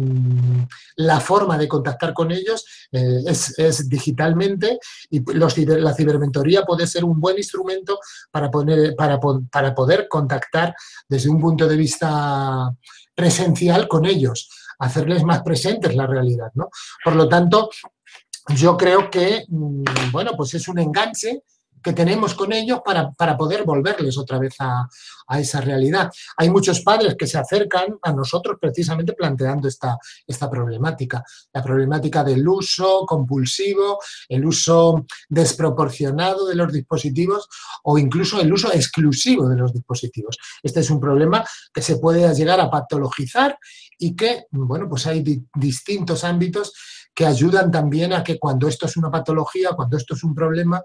la forma de contactar con ellos es digitalmente y la cibermentoría puede ser un buen instrumento para poder contactar desde un punto de vista presencial con ellos, hacerles más presentes la realidad, ¿no? Por lo tanto, yo creo que, bueno, pues es un enganche que tenemos con ellos para poder volverles otra vez a esa realidad. Hay muchos padres que se acercan a nosotros precisamente planteando esta problemática, la problemática del uso compulsivo, el uso desproporcionado de los dispositivos o incluso el uso exclusivo de los dispositivos. Este es un problema que se puede llegar a patologizar y que, bueno, pues hay distintos ámbitos que ayudan también a que cuando esto es una patología, cuando esto es un problema,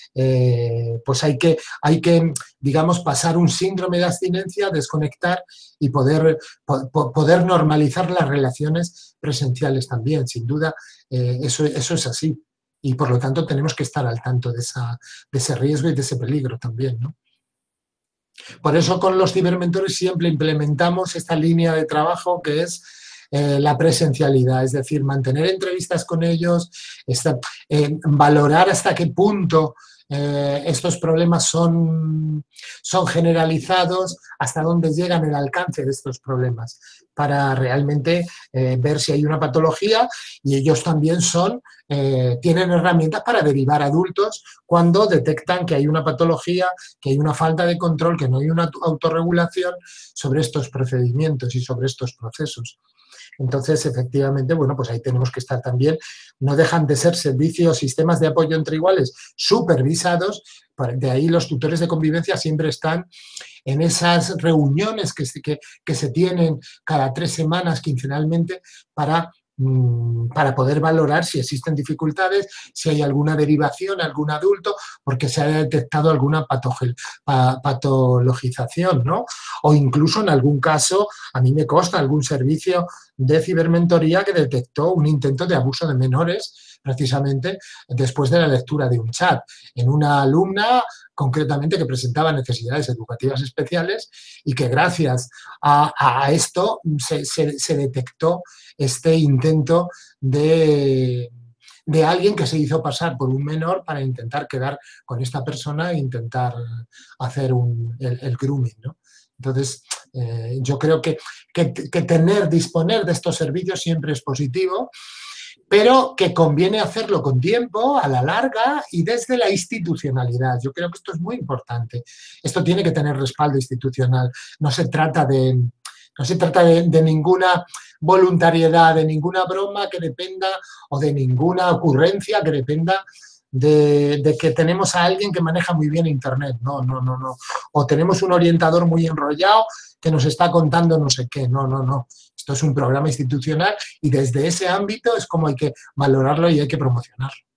pues hay que, digamos, pasar un síndrome de abstinencia, desconectar y poder normalizar las relaciones presenciales también. Sin duda, eso es así. Y por lo tanto tenemos que estar al tanto de ese riesgo y de ese peligro también, ¿no? Por eso con los cibermentores siempre implementamos esta línea de trabajo que es la presencialidad, es decir, mantener entrevistas con ellos, valorar hasta qué punto estos problemas son generalizados, hasta dónde llegan el alcance de estos problemas, para realmente ver si hay una patología y ellos también tienen herramientas para derivar a adultos cuando detectan que hay una patología, que hay una falta de control, que no hay una autorregulación sobre estos procedimientos y sobre estos procesos. Entonces, efectivamente, bueno, pues ahí tenemos que estar también. No dejan de ser servicios, sistemas de apoyo entre iguales supervisados. De ahí los tutores de convivencia siempre están en esas reuniones que se tienen cada 3 semanas, quincenalmente, para poder valorar si existen dificultades, si hay alguna derivación a algún adulto, porque se ha detectado alguna patologización, ¿no? O incluso en algún caso, a mí me consta algún servicio de cibermentoría que detectó un intento de abuso de menores precisamente después de la lectura de un chat en una alumna concretamente que presentaba necesidades educativas especiales y que gracias a esto se detectó este intento de alguien que se hizo pasar por un menor para intentar quedar con esta persona e intentar hacer el grooming, ¿no? Entonces, yo creo que disponer de estos servicios siempre es positivo, pero que conviene hacerlo con tiempo, a la larga y desde la institucionalidad. Yo creo que esto es muy importante. Esto tiene que tener respaldo institucional. No se trata de ninguna voluntariedad, de ninguna broma que dependa o de ninguna ocurrencia que dependa de que tenemos a alguien que maneja muy bien Internet. No. O tenemos un orientador muy enrollado que nos está contando no sé qué. No. Esto es un programa institucional y desde ese ámbito es como hay que valorarlo y hay que promocionarlo.